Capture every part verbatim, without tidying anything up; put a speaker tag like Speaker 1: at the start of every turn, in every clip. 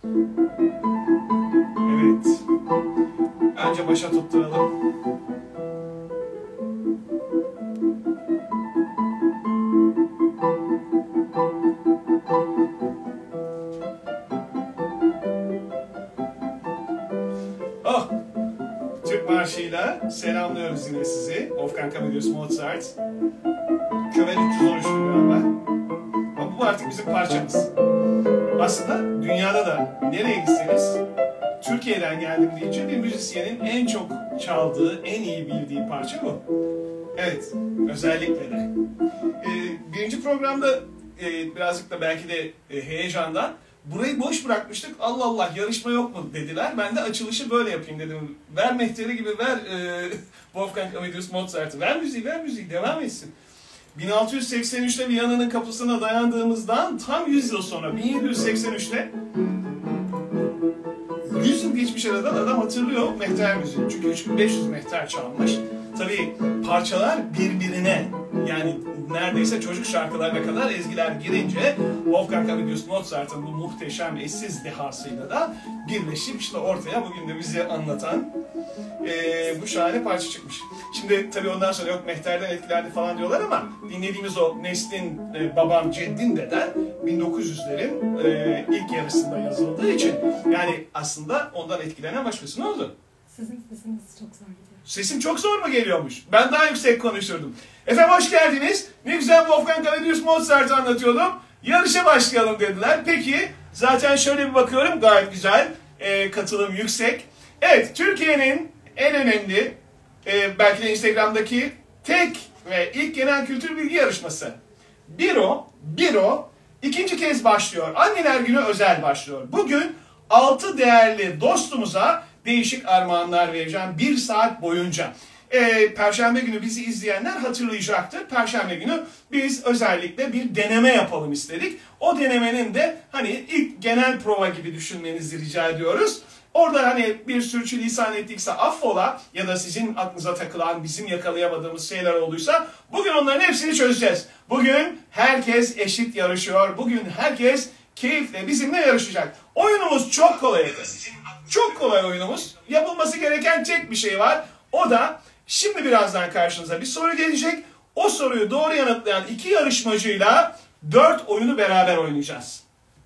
Speaker 1: Evet. Önce başa tutturalım. Oh! Türk marşıyla selamlıyoruz yine sizi. Wolfgang Amadeus Mozart. Kövel üç yüz on üç galiba. Ama bu artık bizim parçamız. Aslında dünyada da nereye gitseniz Türkiye'den geldim deyince bir müzisyenin en çok çaldığı, en iyi bildiği parça bu. Evet, özellikle de. Ee, birinci programda e, birazcık da belki de e, heyecandan burayı boş bırakmıştık. Allah Allah yarışma yok mu dediler. Ben de açılışı böyle yapayım dedim. Ver mehteri gibi ver e, Wolfgang Amadeus Mozart'ı. Ver müziği, ver müziği, devam etsin. bin altı yüz seksen üçte Viyana'nın kapısına dayandığımızdan tam yüz yıl sonra bin yedi yüz seksen üçte yüz yıl geçmiş aradan adam hatırlıyor mehter müziği. Çünkü üç bin beş yüz mehter çalmış. Tabii parçalar birbirine, yani neredeyse çocuk şarkılarına kadar ezgiler girince Wolfgang Amadeus Mozart'ın bu muhteşem eşsiz dehasıyla da birleşip işte ortaya bugün de bize anlatan e, bu şahane parça çıkmış. Şimdi tabii ondan sonra yok mehterden etkilendi falan diyorlar ama dinlediğimiz o neslin e, babam ceddin deden bin dokuz yüzlerin e, ilk yarısında yazıldığı için yani aslında ondan etkilenen başkası. Ne oldu?
Speaker 2: Sizin sesiniz çok zor gidiyor.
Speaker 1: Sesim çok zor mu geliyormuş? Ben daha yüksek konuşurdum. Efendim hoş geldiniz. Ne güzel Wolfgang Amadeus Mozart'ı anlatıyordum. Yarışa başlayalım dediler. Peki zaten şöyle bir bakıyorum gayet güzel. E, katılım yüksek. Evet, Türkiye'nin en önemli e, belki de Instagram'daki tek ve ilk genel kültür bilgi yarışması. Biro, Biro ikinci kez başlıyor. Anneler Günü özel başlıyor. Bugün altı değerli dostumuza değişik armağanlar vereceğim bir saat boyunca. Ee, Perşembe günü bizi izleyenler hatırlayacaktır. Perşembe günü biz özellikle bir deneme yapalım istedik. O denemenin de hani ilk genel prova gibi düşünmenizi rica ediyoruz. Orada hani bir sürçülisan ettikse affola ya da sizin aklınıza takılan, bizim yakalayamadığımız şeyler olduysa bugün onların hepsini çözeceğiz. Bugün herkes eşit yarışıyor. Bugün herkes keyifle bizimle yarışacak. Oyunumuz çok kolay. Çok kolay oyunumuz. Yapılması gereken tek bir şey var. O da şimdi birazdan karşınıza bir soru gelecek. O soruyu doğru yanıtlayan iki yarışmacıyla dört oyunu beraber oynayacağız.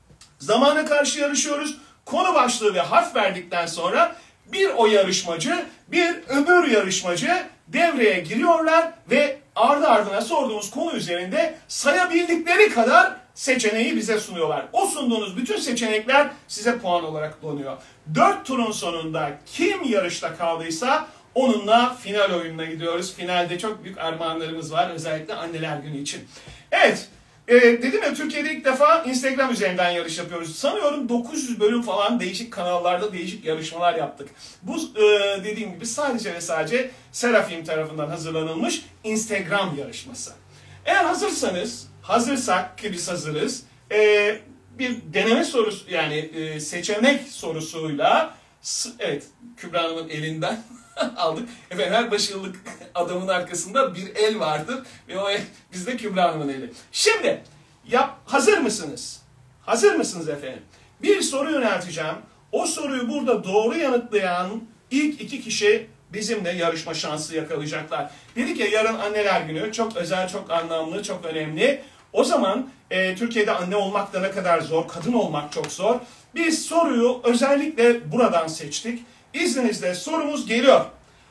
Speaker 1: Zamana karşı yarışıyoruz. Konu başlığı ve harf verdikten sonra bir o yarışmacı, bir öbür yarışmacı devreye giriyorlar ve ardı ardına sorduğumuz konu üzerinde sayabildikleri kadar seçeneği bize sunuyorlar. O sunduğunuz bütün seçenekler size puan olarak donuyor. Dört turun sonunda kim yarışta kaldıysa onunla final oyununa gidiyoruz. Finalde çok büyük armağanlarımız var özellikle Anneler Günü için. Evet. Ee, dedim ya Türkiye'de ilk defa Instagram üzerinden yarış yapıyoruz. Sanıyorum dokuz yüz bölüm falan değişik kanallarda değişik yarışmalar yaptık. Bu e, dediğim gibi sadece ve sadece Serafim tarafından hazırlanılmış Instagram yarışması. Eğer hazırsanız, hazırsak ki biz hazırız, e, bir deneme sorusu yani e, seçenek sorusuyla evet Kübra Hanım'ın elinden aldık. Efendim her başarılı adamın arkasında bir el vardır ve o el bizde Kübra Hanım'ın eli. Şimdi yap, hazır mısınız? Hazır mısınız efendim? Bir soru yönelteceğim. O soruyu burada doğru yanıtlayan ilk iki kişi bizimle yarışma şansı yakalayacaklar. Dedik ya yarın Anneler Günü çok özel, çok anlamlı, çok önemli. O zaman e, Türkiye'de anne olmak da ne kadar zor, kadın olmak çok zor. Biz soruyu özellikle buradan seçtik. İzninizle sorumuz geliyor.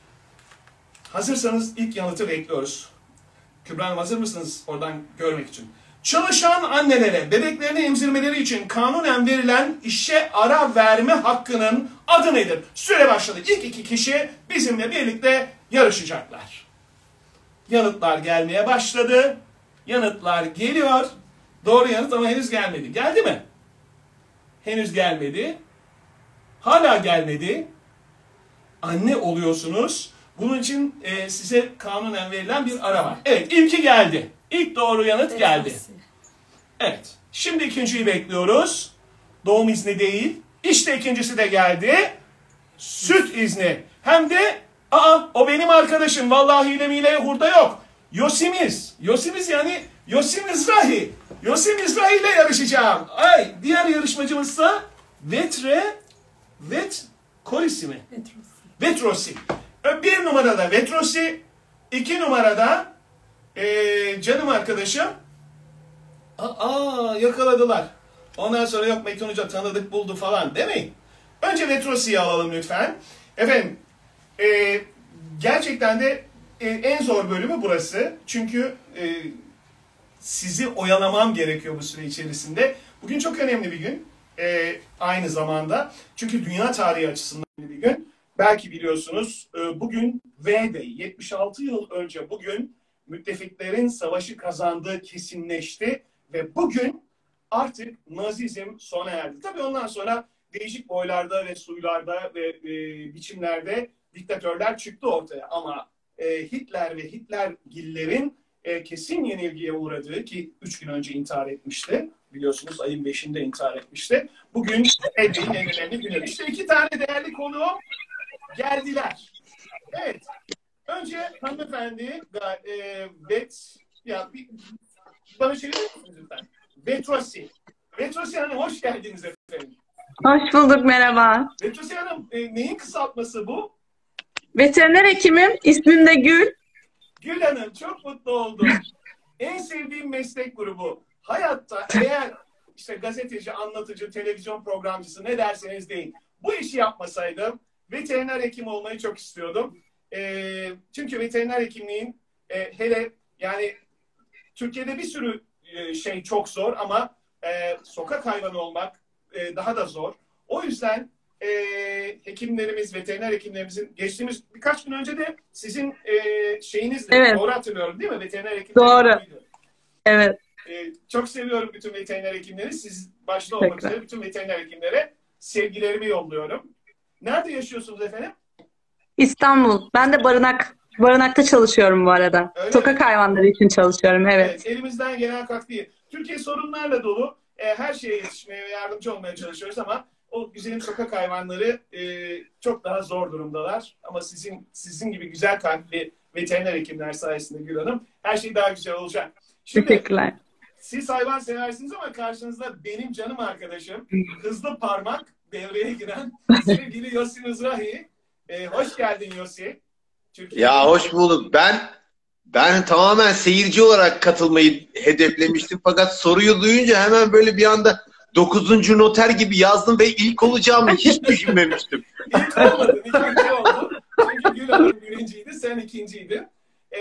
Speaker 1: Hazırsanız ilk yanıtı bekliyoruz. Kübra Hanım hazır mısınız oradan görmek için? Çalışan annelere bebeklerini emzirmeleri için kanunen verilen işe ara verme hakkının adı nedir? Süre başladı. İlk iki kişi bizimle birlikte yarışacaklar. Yanıtlar gelmeye başladı. Yanıtlar geliyor. Doğru yanıt ama henüz gelmedi. Geldi mi? Henüz gelmedi. Hala gelmedi. Anne oluyorsunuz. Bunun için e, size kanunen verilen bir ara var. Evet, ilki geldi. İlk doğru yanıt geldi. Evet. Şimdi ikinciyi bekliyoruz. Doğum izni değil. İşte ikincisi de geldi. Süt izni. Hem de aa o benim arkadaşım. Vallahi hile mile hurda yok. Yosimiz. Yosimiz yani Yosim İzrahi. Yosim İzrahi ile yarışacağım. Ay, diğer yarışmacımızsa Vetre, vet, kolisi mi?
Speaker 2: Vetrosi.
Speaker 1: Vetrosi. Bir numarada Vetrosi, iki numarada ee, canım arkadaşım. Aa, yakaladılar. Ondan sonra yok Metin Hoca tanıdık buldu falan değil mi? Önce Vetrosi'yi alalım lütfen. Efendim, e, gerçekten de e, en zor bölümü burası. Çünkü e, sizi oyalamam gerekiyor bu süre içerisinde. Bugün çok önemli bir gün. E, aynı zamanda. Çünkü dünya tarihi açısından bir gün. Belki biliyorsunuz e, bugün V-Day, yetmiş altı yıl önce bugün müttefiklerin savaşı kazandığı kesinleşti. Ve bugün artık Nazizm sona erdi. Tabii ondan sonra değişik boylarda ve suylarda ve e, biçimlerde diktatörler çıktı ortaya. Ama e, Hitler ve Hitlergillerin e, kesin yenilgiye uğradığı, ki üç gün önce intihar etmişti. Biliyorsunuz ayın beşinde intihar etmişti. Bugün Eddie'nin en önemli günü. İşte iki tane değerli konuğum geldiler. Evet. Önce hanımefendi e, Bet, ya bir, bana çevirir misiniz lütfen? Vetrosi. Vetrosi Hanım hoş geldiniz efendim.
Speaker 3: Hoş bulduk, merhaba.
Speaker 1: Vetrosi Hanım e, neyin kısaltması bu?
Speaker 3: Veteriner hekimim, ismim de Gül.
Speaker 1: Gül Hanım çok mutlu oldum. En sevdiğim meslek grubu. Hayatta eğer işte gazeteci, anlatıcı, televizyon programcısı ne derseniz deyin. Bu işi yapmasaydım veteriner hekim olmayı çok istiyordum. E, çünkü veteriner hekimliğin e, hele yani Türkiye'de bir sürü e, şey çok zor ama e, sokak hayvanı olmak e, daha da zor. O yüzden e, hekimlerimiz, veteriner hekimlerimizin geçtiğimiz birkaç gün önce de sizin e, şeyinizle,
Speaker 3: evet.
Speaker 1: Doğru hatırlıyorum değil mi? Veteriner hekimler.
Speaker 3: Doğru. Evet.
Speaker 1: E, çok seviyorum bütün veteriner hekimleri. Siz başta olmak üzere bütün veteriner hekimlere sevgilerimi yolluyorum. Nerede yaşıyorsunuz efendim?
Speaker 3: İstanbul. Ben de barınak barınakta çalışıyorum bu arada.
Speaker 1: Öyle
Speaker 3: Sokak
Speaker 1: mi?
Speaker 3: hayvanları için çalışıyorum, evet.
Speaker 1: Evet, elimizden gelen katkıyı. Türkiye sorunlarla dolu. E, her şeye yetişmeye ve yardımcı olmaya çalışıyoruz ama o güzelim sokak hayvanları e, çok daha zor durumdalar. Ama sizin sizin gibi güzel kalpli veteriner hekimler sayesinde Gül Hanım her şey daha güzel olacak. Şimdi,
Speaker 3: teşekkürler.
Speaker 1: siz hayvan seversiniz ama karşınızda benim canım arkadaşım, hızlı parmak devreye giren sevgili Yossi Mizrahi. E, hoş geldin Yossi. Türkiye'de.
Speaker 4: Ya hoş bulduk. Ben ben tamamen seyirci olarak katılmayı hedeflemiştim. Fakat soruyu duyunca hemen böyle bir anda dokuzuncu noter gibi yazdım ve ilk olacağımı hiç düşünmemiştim.
Speaker 1: İlk olmadın, ikinci oldun. Çünkü Gül Hanım birinciydi, sen ikinciydin. Ee,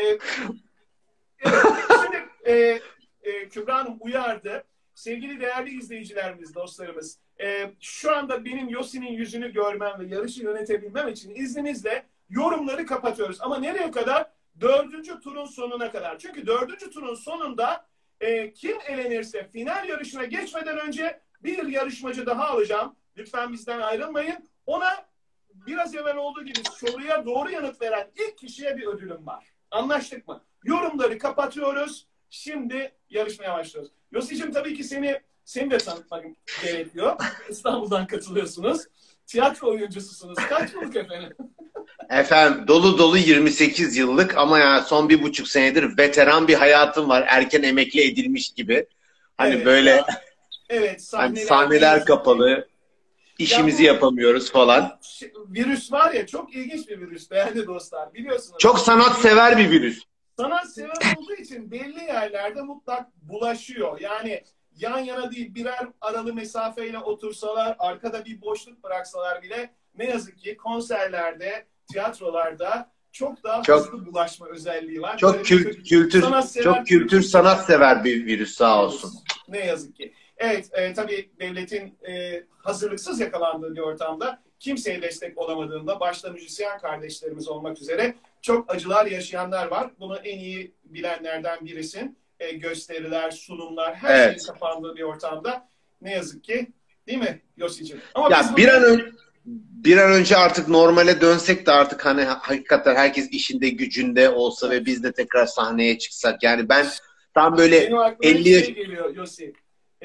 Speaker 1: evet, şimdi e, e, Kübra Hanım uyardı. Sevgili değerli izleyicilerimiz, dostlarımız, e, şu anda benim Yossi'nin yüzünü görmem ve yarışı yönetebilmem için izninizle yorumları kapatıyoruz. Ama nereye kadar? Dördüncü turun sonuna kadar. Çünkü dördüncü turun sonunda e, kim elenirse final yarışına geçmeden önce bir yarışmacı daha alacağım. Lütfen bizden ayrılmayın. Ona biraz evvel olduğu gibi soruya doğru yanıt veren ilk kişiye bir ödülüm var. Anlaştık mı? Yorumları kapatıyoruz. Şimdi yarışmaya başlıyoruz. Yossi'cim tabii ki seni seni de tanıtmak gerekiyor. İstanbul'dan katılıyorsunuz. Tiyatro oyuncususunuz. Kaç yıllık efendim?
Speaker 4: Efendim dolu dolu yirmi sekiz yıllık ama ya son bir buçuk senedir veteran bir hayatım var. Erken emekli edilmiş gibi. Hani
Speaker 1: Evet,
Speaker 4: böyle
Speaker 1: ya. Evet,
Speaker 4: hani sahneler kapalı, işimizi
Speaker 1: ya bu,
Speaker 4: yapamıyoruz falan.
Speaker 1: Virüs var ya, çok ilginç bir virüs değerli dostlar, biliyorsunuz.
Speaker 4: Çok sanatsever bir virüs.
Speaker 1: Sanatsever olduğu için belli yerlerde mutlak bulaşıyor. Yani yan yana değil, birer aralı mesafeyle otursalar, arkada bir boşluk bıraksalar bile ne yazık ki konserlerde, tiyatrolarda çok daha
Speaker 4: çok,
Speaker 1: hızlı bulaşma özelliği var.
Speaker 4: Çok kült, kültür, çok kültür sanatsever bir virüs, sağ olsun.
Speaker 1: Ne yazık ki. Evet, e, tabii devletin e, hazırlıksız yakalandığı bir ortamda kimseye destek olamadığında başta müzisyen kardeşlerimiz olmak üzere çok acılar yaşayanlar var. Bunu en iyi bilenlerden birisin. E, gösteriler, sunumlar, her
Speaker 4: evet.
Speaker 1: şeyin kapandığı bir ortamda ne yazık ki, değil mi Yossi'cim? Ama
Speaker 4: ya
Speaker 1: biz
Speaker 4: bir
Speaker 1: bunu...
Speaker 4: an önce bir an önce artık normale dönsek de artık hani hakikaten herkes işinde gücünde olsa ve biz de tekrar sahneye çıksak. Yani ben tam böyle
Speaker 1: Benim aklıma
Speaker 4: elli
Speaker 1: bir şey geliyor Yossi.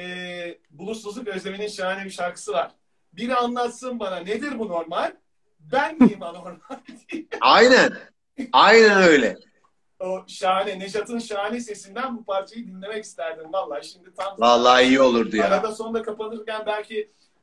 Speaker 1: Ee, Bulutsuzluk Özlemi'nin şahane bir şarkısı var. Biri anlatsın bana, nedir bu normal? Ben miyim anormal diye.
Speaker 4: Aynen. Aynen öyle.
Speaker 1: O şahane, Nejat'ın şahane sesinden bu parçayı dinlemek isterdim. Vallahi şimdi tam...
Speaker 4: Vallahi iyi olurdu ya.
Speaker 1: Arada sonunda kapanırken belki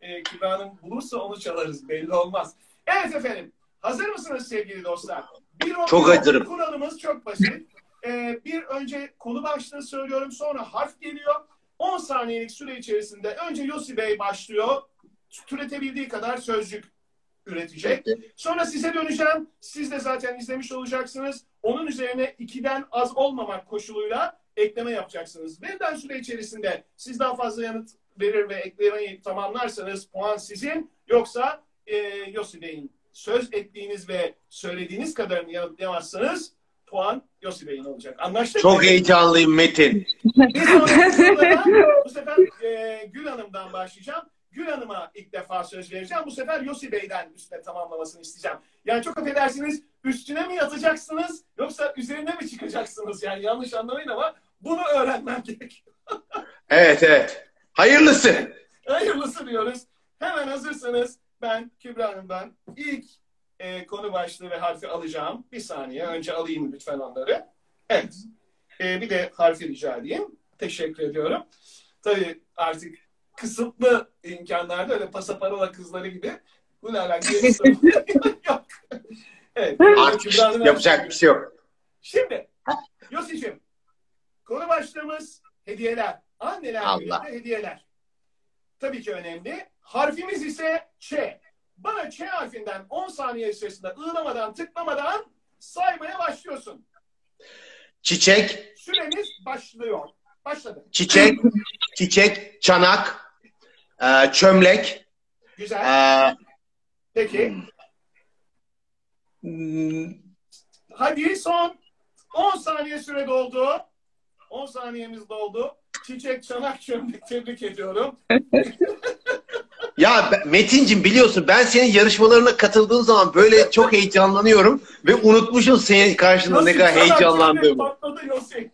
Speaker 1: e, Kübra Hanım bulursa onu çalarız. Belli olmaz. Evet efendim. Hazır mısınız sevgili dostlar? Bir o-
Speaker 4: Çok
Speaker 1: bir o-
Speaker 4: hazırım.
Speaker 1: Kuralımız çok basit. Ee, bir önce konu başlığı söylüyorum. Sonra harf geliyor. on saniyelik süre içerisinde önce Yossi Bey başlıyor. Türetebildiği kadar sözcük üretecek. Sonra size döneceğim. Siz de zaten izlemiş olacaksınız. Onun üzerine ikiden az olmamak koşuluyla ekleme yapacaksınız. Verilen süre içerisinde siz daha fazla yanıt verir ve eklemeyi tamamlarsanız puan sizin. Yoksa e, Yossi Bey'in söz ettiğiniz ve söylediğiniz kadarını yanıtlayamazsanız puan Yossi Bey'in olacak. Anlaştık
Speaker 4: Çok
Speaker 1: mı?
Speaker 4: heyecanlıyım Metin.
Speaker 1: Bir sonraki sırada bu sefer e, Gül Hanım'dan başlayacağım. Gül Hanım'a ilk defa söz vereceğim. Bu sefer Yossi Bey'den üstüne tamamlamasını isteyeceğim. Yani çok affedersiniz, üstüne mi yatacaksınız yoksa üzerine mi çıkacaksınız? Yani yanlış anlamayın ama bunu öğrenmem gerekiyor.
Speaker 4: Evet evet. Hayırlısı.
Speaker 1: Hayırlısı diyoruz. Hemen hazırsanız ben Kübra Hanım'dan ilk e, konu başlığı ve harfi alacağım. Bir saniye önce alayım lütfen onları. Evet. E, bir de harfi rica edeyim. Teşekkür ediyorum. Tabii artık kısıtlı imkanlarda öyle pasaparola kızları gibi bu ne alakası yok. Evet.
Speaker 4: Artık yapacak bir şey yok.
Speaker 1: Şimdi Yossi'cim konu başlığımız hediyeler. Anneler
Speaker 4: Allah.
Speaker 1: gününde hediyeler. Tabii ki önemli. Harfimiz ise Ç. Bana Ç harfinden on saniye içerisinde ığlamadan tıklamadan saymaya başlıyorsun.
Speaker 4: Çiçek,
Speaker 1: Süremiz başlıyor. Başladı.
Speaker 4: çiçek, çiçek, çanak, e, çömlek,
Speaker 1: Güzel.
Speaker 4: e,
Speaker 1: Peki.
Speaker 4: hmm,
Speaker 1: Hadi son on saniye süre doldu. on saniyemiz doldu. Çiçek, çanak, çömlek tebrik ediyorum.
Speaker 4: ya ben- Metincim biliyorsun ben senin yarışmalarına katıldığım zaman böyle çok heyecanlanıyorum ve unutmuşum senin karşında ne
Speaker 1: Yossi,
Speaker 4: kadar
Speaker 1: çanak, çömlek
Speaker 4: heyecanlandığımı.
Speaker 1: patladı Yossi.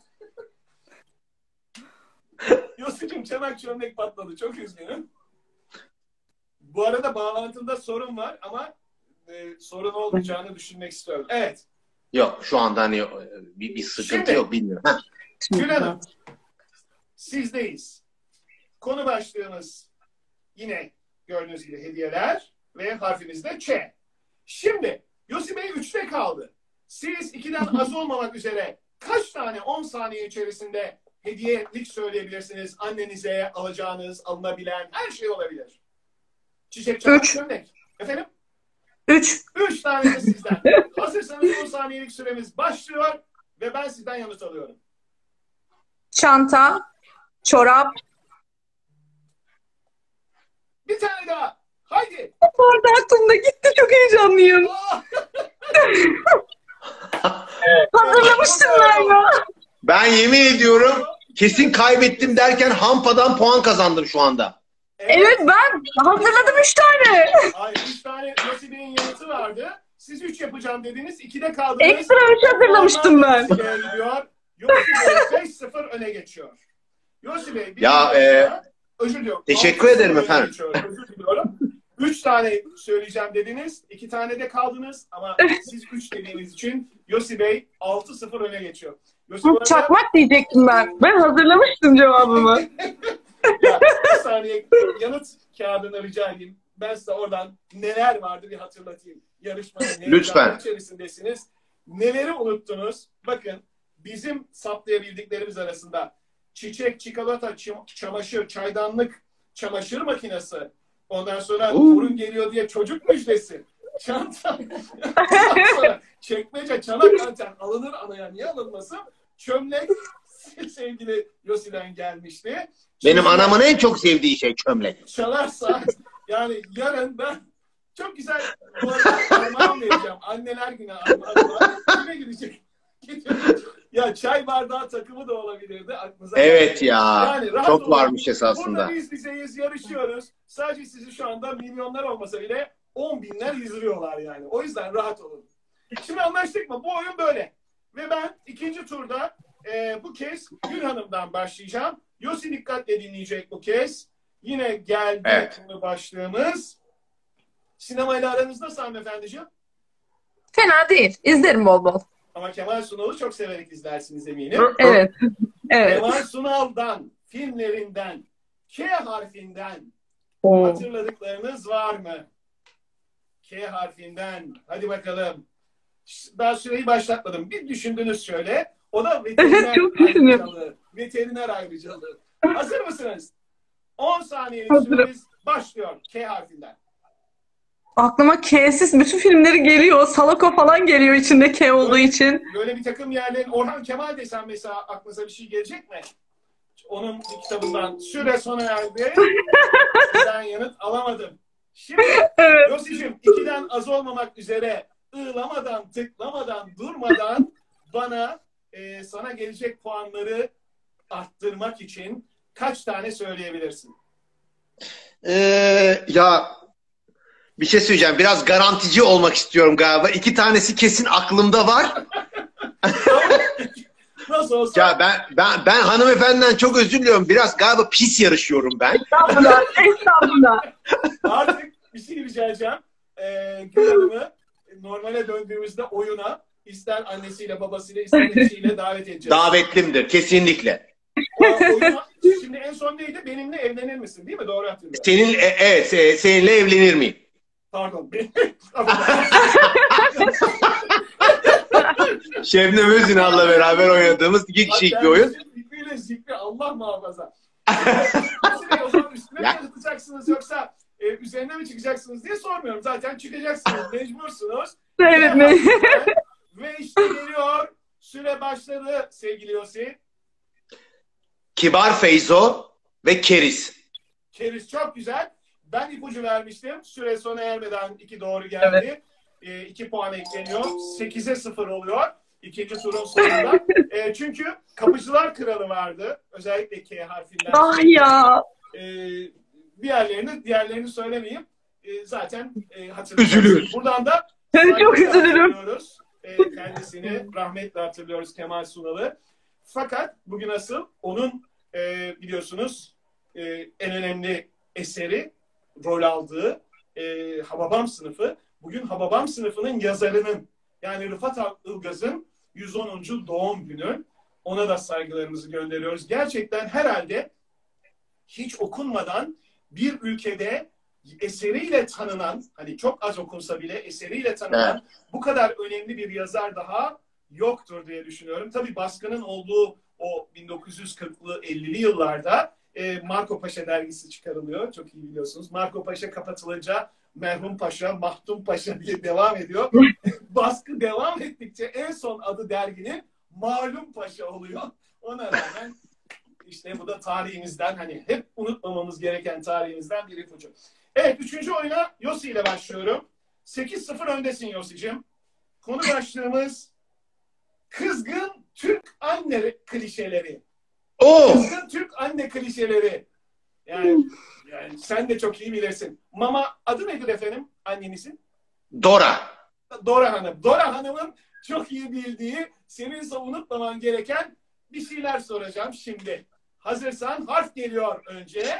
Speaker 1: Yossi'cim çanak çömlek patladı. Çok üzgünüm. Bu arada bağlantında sorun var ama e, sorun olmayacağını düşünmek istiyorum. Evet.
Speaker 4: Yok şu anda hani e, bir, bir sıkıntı
Speaker 1: Şimdi-
Speaker 4: yok bilmiyorum. Heh.
Speaker 1: Gül Hanım, sizdeyiz. Konu başlığımız yine gördüğünüz gibi hediyeler ve harfimiz de Ç. Şimdi Yossi Bey üçte kaldı. Siz ikiden az olmamak üzere kaç tane on saniye içerisinde hediyelik söyleyebilirsiniz? Annenize alacağınız, alınabilen her şey olabilir. Çiçek, çanak,
Speaker 3: Üç.
Speaker 1: çömlek. Efendim?
Speaker 3: Üç.
Speaker 1: Üç tane de sizden. Hazırsanız on saniyelik süremiz başlıyor ve ben sizden yanıt alıyorum.
Speaker 3: Çanta, çorap.
Speaker 1: Bir tane daha. Haydi.
Speaker 3: Vardı aklımda gitti. Çok heyecanlıyım. Hazırlamıştım ben ya.
Speaker 4: Ben yemin ediyorum kesin kaybettim derken Hampa'dan puan kazandım şu anda.
Speaker 3: Evet ben hazırladım üç tane.
Speaker 1: Ay, üç tane Yossi Bey'in yanıtı vardı. Siz üç yapacağım dediniz. ikide kaldınız.
Speaker 3: Ekstra üç hazırlamıştım ben.
Speaker 1: Yossi Bey'e gidiyor. Yossi Bey beş sıfır öne geçiyor. Yossi Bey bir
Speaker 4: Ya,
Speaker 1: tane
Speaker 4: e,
Speaker 1: daha- özür diliyorum.
Speaker 4: teşekkür
Speaker 1: altı sıfır
Speaker 4: ederim
Speaker 1: öne
Speaker 4: efendim.
Speaker 1: geçiyor. Özür diliyorum. Üç tane söyleyeceğim dediniz. iki tane de kaldınız. Ama siz üç dediğiniz için Yossi Bey altı sıfır öne geçiyor. Yossi bu arada-
Speaker 3: Çakmak diyecektim ben. Ben hazırlamıştım cevabımı.
Speaker 1: Ya, bir saniye yanıt kağıdını rica edeyim. Ben size oradan neler vardı bir hatırlatayım. Yarışmanın
Speaker 4: Lütfen.
Speaker 1: içerisindesiniz. Neleri unuttunuz? Bakın bizim saplayabildiklerimiz arasında çiçek, çikolata, çim- çamaşır, çaydanlık, çamaşır makinesi. Ondan sonra
Speaker 4: Oo.
Speaker 1: burun geliyor diye çocuk müjdesi. Çanta. Ondan sonra çekmece, çanak zaten alınır anaya. Niye alınmasın? Çömlek sevgili Yossi'den gelmişti.
Speaker 4: Benim
Speaker 1: Şimdi-
Speaker 4: anamın en çok sevdiği şey çömlek.
Speaker 1: çalarsa yani yarın ben çok güzel bu arada armağan vereceğim. Anneler günü armağan var. Kime gidecek? Ya çay bardağı takımı da olabilirdi aklınıza.
Speaker 4: Evet
Speaker 1: geldi.
Speaker 4: ya.
Speaker 1: Yani rahat
Speaker 4: Çok
Speaker 1: olun.
Speaker 4: varmış
Speaker 1: Burada
Speaker 4: esasında.
Speaker 1: biz bizeyiz, yarışıyoruz. Sadece sizi şu anda milyonlar olmasa bile on binler izliyorlar yani. O yüzden rahat olun. Şimdi anlaştık mı? Bu oyun böyle. Ve ben ikinci turda e, bu kez Gül Hanım'dan başlayacağım. Yossi dikkatle dinleyecek bu kez. Yine geldi
Speaker 4: Evet.
Speaker 1: konu başlığımız. Sinemayla aranız nasıl hanımefendiciğim?
Speaker 3: Fena değil. İzlerim bol bol.
Speaker 1: Ama Kemal Sunal'ı çok severek izlersiniz eminim.
Speaker 3: Evet. Evet.
Speaker 1: Kemal Sunal'dan, filmlerinden, K harfinden
Speaker 3: Oo.
Speaker 1: Hatırladıklarınız var mı? K harfinden. Hadi bakalım. Daha süreyi başlatmadım. Bir düşündünüz şöyle. O da veteriner
Speaker 3: Çok düşünüyorum.
Speaker 1: ayrıcalığı. Veteriner ayrıcalığı. Hazır mısınız? on saniyelik
Speaker 3: Hazırım.
Speaker 1: süremiz başlıyor. K harfinden.
Speaker 3: Aklıma K'siz bütün filmleri geliyor. Salako falan geliyor içinde K olduğu
Speaker 1: Böyle-
Speaker 3: için.
Speaker 1: Böyle bir takım yerlerin Orhan Kemal desem mesela aklınıza bir şey gelecek mi? Onun bir kitabından süre sona erdi. Sizden yanıt alamadım. Şimdi
Speaker 3: Evet.
Speaker 1: Yosicim ikiden az olmamak üzere ığlamadan, tıklamadan, durmadan bana e, sana gelecek puanları arttırmak için kaç tane söyleyebilirsin?
Speaker 4: Ee, ya bir şey söyleyeceğim. Biraz garantici olmak istiyorum galiba. İki tanesi kesin aklımda var.
Speaker 1: Nasıl olsa
Speaker 4: Ya ben ben ben hanımefendiden çok özür diliyorum. Biraz galiba pis yarışıyorum ben.
Speaker 3: Estağfurullah. Estağfurullah.
Speaker 1: artık bir şey rica edeceğim. Ee, Gül Hanım'ı normale döndüğümüzde oyuna ister annesiyle babasıyla ister eşiyle davet edeceğiz.
Speaker 4: Davetlimdir kesinlikle.
Speaker 1: O oyuna, şimdi en son neydi? Benimle evlenir misin? Değil mi? Doğru hatırlıyorum.
Speaker 4: Senin e, evet e, seninle evlenir miyim?
Speaker 1: Pardon.
Speaker 4: Şebnem Özünal'la beraber oynadığımız iki kişilik bir oyun.
Speaker 1: Zikriyle zikri Allah muhafaza. Mesela o zaman üstüne mi yatacaksınız yoksa e, üzerine mi çıkacaksınız diye sormuyorum. Zaten çıkacaksınız. Mecbursunuz.
Speaker 3: Evet. Ne?
Speaker 1: Ve işte geliyor. Süre başladı sevgili Yossi.
Speaker 4: Kibar Feyzo ve Keris.
Speaker 1: Keriz çok güzel. Ben ipucu vermiştim. Süre sona ermeden iki doğru geldi. Evet. E, iki puan ekleniyor. sekize sıfır oluyor. İkinci turun sonunda. E, çünkü Kapıcılar Kralı vardı. Özellikle K harfinden.
Speaker 3: Ah ya.
Speaker 1: E, diğerlerini diğerlerini söylemeyeyim. E, zaten e, hatırlıyoruz.
Speaker 4: Üzülürüz.
Speaker 1: Buradan da
Speaker 3: Çok üzülürüm.
Speaker 1: hatırlıyoruz. E, kendisini rahmetle hatırlıyoruz, Kemal Sunal'ı. Fakat bugün asıl onun e, biliyorsunuz e, en önemli eseri rol aldığı e, Hababam Sınıfı. Bugün Hababam Sınıfı'nın yazarının yani Rıfat Ilgaz'ın yüz onuncu doğum günü. Ona da saygılarımızı gönderiyoruz. Gerçekten herhalde hiç okunmadan bir ülkede eseriyle tanınan, hani çok az okunsa bile eseriyle tanınan evet. bu kadar önemli bir yazar daha yoktur diye düşünüyorum. Tabii baskının olduğu o bin dokuz yüz kırklı ellili yıllarda e, Marco Paşa dergisi çıkarılıyor. Çok iyi biliyorsunuz. Marco Paşa kapatılınca Merhum Paşa, Mahdum Paşa diye devam ediyor. Baskı devam ettikçe en son adı derginin Malum Paşa oluyor. Ona rağmen işte bu da tarihimizden, hani hep unutmamamız gereken tarihimizden bir ipucu. Evet, üçüncü oyuna Yossi ile başlıyorum. sekiz sıfır öndesin Yossi'cim. Konu başlığımız kızgın Türk anne klişeleri.
Speaker 4: Oh!
Speaker 1: Kızgın Türk anne klişeleri. Yani, yani sen de çok iyi bilirsin. Mama adı nedir efendim annenizin?
Speaker 4: Dora.
Speaker 1: Dora Hanım. Dora Hanım'ın çok iyi bildiği, senin ise unutmaman gereken bir şeyler soracağım şimdi. Hazırsan harf geliyor önce.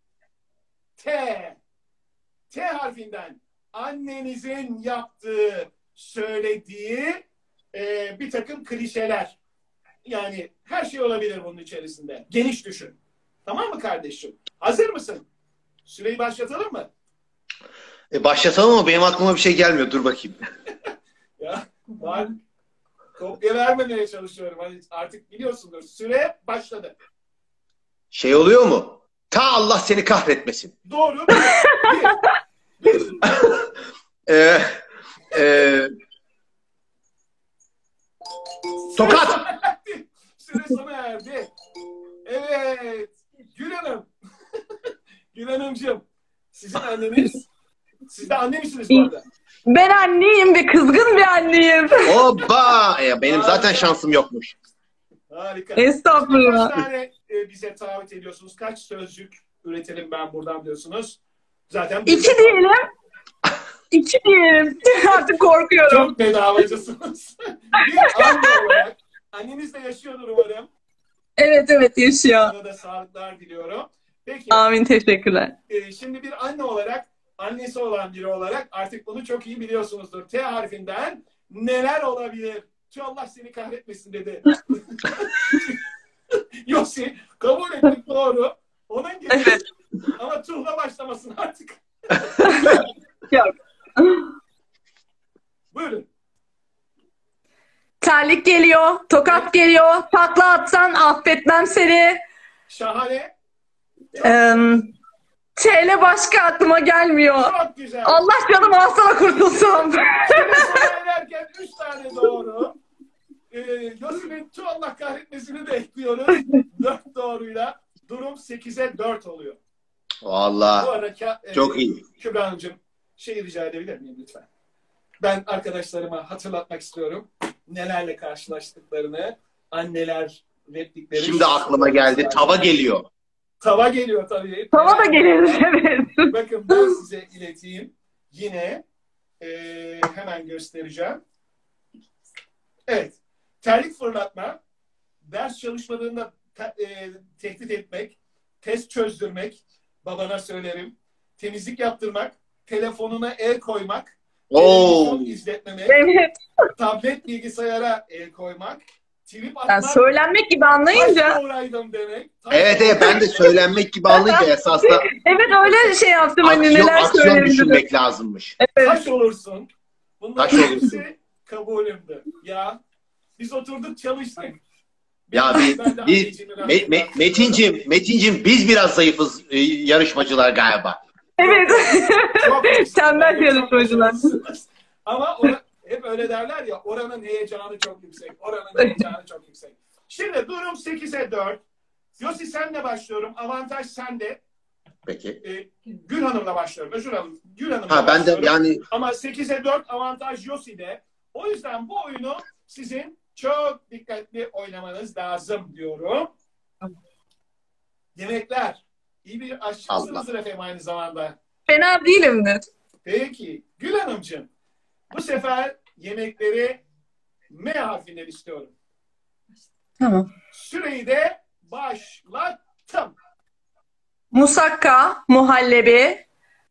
Speaker 1: T. T harfinden annenizin yaptığı, söylediği e, bir takım klişeler. Yani her şey olabilir bunun içerisinde. Geniş düşün. Tamam mı kardeşim? Hazır mısın? Süreyi başlatalım mı?
Speaker 4: E başlatalım ama benim aklıma bir şey gelmiyor. Dur bakayım.
Speaker 1: Ya var. Kopya vermemeye çalışıyorum. Hani artık biliyorsundur. Süre başladı.
Speaker 4: Şey oluyor mu? Ta Allah seni kahretmesin.
Speaker 1: Doğru. Bir. Bir. Bir.
Speaker 4: Ee, e, tokat.
Speaker 1: Süre sona erdi. Evet. Gül Hanım. Gül Hanımcığım. Sizin anneniz. Siz de anne misiniz bu arada?
Speaker 3: Ben anneyim ve kızgın bir anneyim.
Speaker 4: Hoppa. Ya benim zaten şansım yokmuş.
Speaker 1: Harika.
Speaker 3: Estağfurullah.
Speaker 1: Kaç tane e, bize taahhüt ediyorsunuz? Kaç sözcük üretelim ben buradan diyorsunuz? Zaten
Speaker 3: İki diyelim. İki diyelim. Artık korkuyorum.
Speaker 1: çok bedavacısınız. Bir anne olarak, anneniz de yaşıyordur umarım.
Speaker 3: Evet evet yaşıyor.
Speaker 1: Ona da sağlıklar diliyorum. Peki.
Speaker 3: Amin, teşekkürler.
Speaker 1: E, şimdi bir anne olarak, annesi olan biri olarak artık bunu çok iyi biliyorsunuzdur. T harfinden neler olabilir? Tüh Allah seni kahretmesin dedi. Yossi kabul ettik, doğru. Onun gibi
Speaker 3: Evet.
Speaker 1: Ama tuğla başlamasın artık.
Speaker 3: Yok.
Speaker 1: Buyurun.
Speaker 3: Terlik geliyor, tokat geliyor, takla atsan affetmem seni.
Speaker 1: Şahane.
Speaker 3: Ee, T L başka aklıma gelmiyor.
Speaker 1: Çok güzel.
Speaker 3: Allah canım alsana kurtulsam.
Speaker 1: Şimdi sona inerken üç tane doğru. Ee, Yosif'in tüm Allah kahretmesini de ekliyoruz. Dört doğruyla durum sekize dört oluyor. Bu
Speaker 4: Vallahi
Speaker 1: arada e,
Speaker 4: çok iyi.
Speaker 1: Kübra Hanımcığım şey rica edebilir miyim lütfen? Ben arkadaşlarıma hatırlatmak istiyorum. Nelerle karşılaştıklarını, anneler replikleri.
Speaker 4: Şimdi aklıma geldi. Tava geliyor.
Speaker 1: Tava geliyor tabii.
Speaker 3: Tava da gelir, evet.
Speaker 1: Bakın ben size ileteyim. Yine e, hemen göstereceğim. Evet. Terlik fırlatma, ders çalışmadığında te, e, tehdit etmek, test çözdürmek, babana söylerim, temizlik yaptırmak, telefonuna el koymak,
Speaker 4: Oo.
Speaker 1: televizyon izletmemek,
Speaker 3: Evet.
Speaker 1: tablet bilgisayara el koymak, trip
Speaker 3: Yani
Speaker 1: atmak,
Speaker 3: söylenmek gibi anlayınca.
Speaker 1: taşla uğraydım demek. taşla
Speaker 4: Evet evet ben de söylenmek gibi anlayınca esas da
Speaker 3: Evet öyle şey yaptım hani
Speaker 4: aksiyon,
Speaker 3: neler
Speaker 4: aksiyon
Speaker 3: söyleyebilirim.
Speaker 4: düşünmek lazımmış.
Speaker 1: taş olursun. Bunların
Speaker 4: Taş olursun.
Speaker 1: hepsi kabulümdü. Ya biz oturduk çalıştık.
Speaker 4: Ya bir,
Speaker 1: Ben de
Speaker 4: bir
Speaker 1: anneciğimin
Speaker 4: Me- Me-
Speaker 1: arkasından-
Speaker 4: Metincim, Metincim biz biraz zayıfız e, yarışmacılar galiba.
Speaker 3: Evet.
Speaker 1: Çok iyisin.
Speaker 3: Tembel
Speaker 1: Bence çok
Speaker 3: yarışmacılar.
Speaker 1: başarılısınız. Ama ora- hep öyle derler ya, oranın heyecanı çok yüksek. Oranın heyecanı çok yüksek. Şimdi durum sekize dört. Yosi senle başlıyorum. Avantaj sende.
Speaker 4: Peki.
Speaker 1: Ee, Gül Hanım'la başlıyorum. Özür dilerim. Gül Hanım'la
Speaker 4: Ha ben de
Speaker 1: başlıyorum.
Speaker 4: yani
Speaker 1: Ama sekize dört avantaj Yosi'de. O yüzden bu oyunu sizin çok dikkatli oynamanız lazım diyorum. Yemekler. İyi bir aşçısınızdır efendim aynı zamanda.
Speaker 3: Fena değilimdir.
Speaker 1: Peki. Gül Hanımcığım. Bu sefer yemekleri M harfinden istiyorum.
Speaker 3: Tamam.
Speaker 1: Süreyi de başlattım.
Speaker 3: Musakka, muhallebi,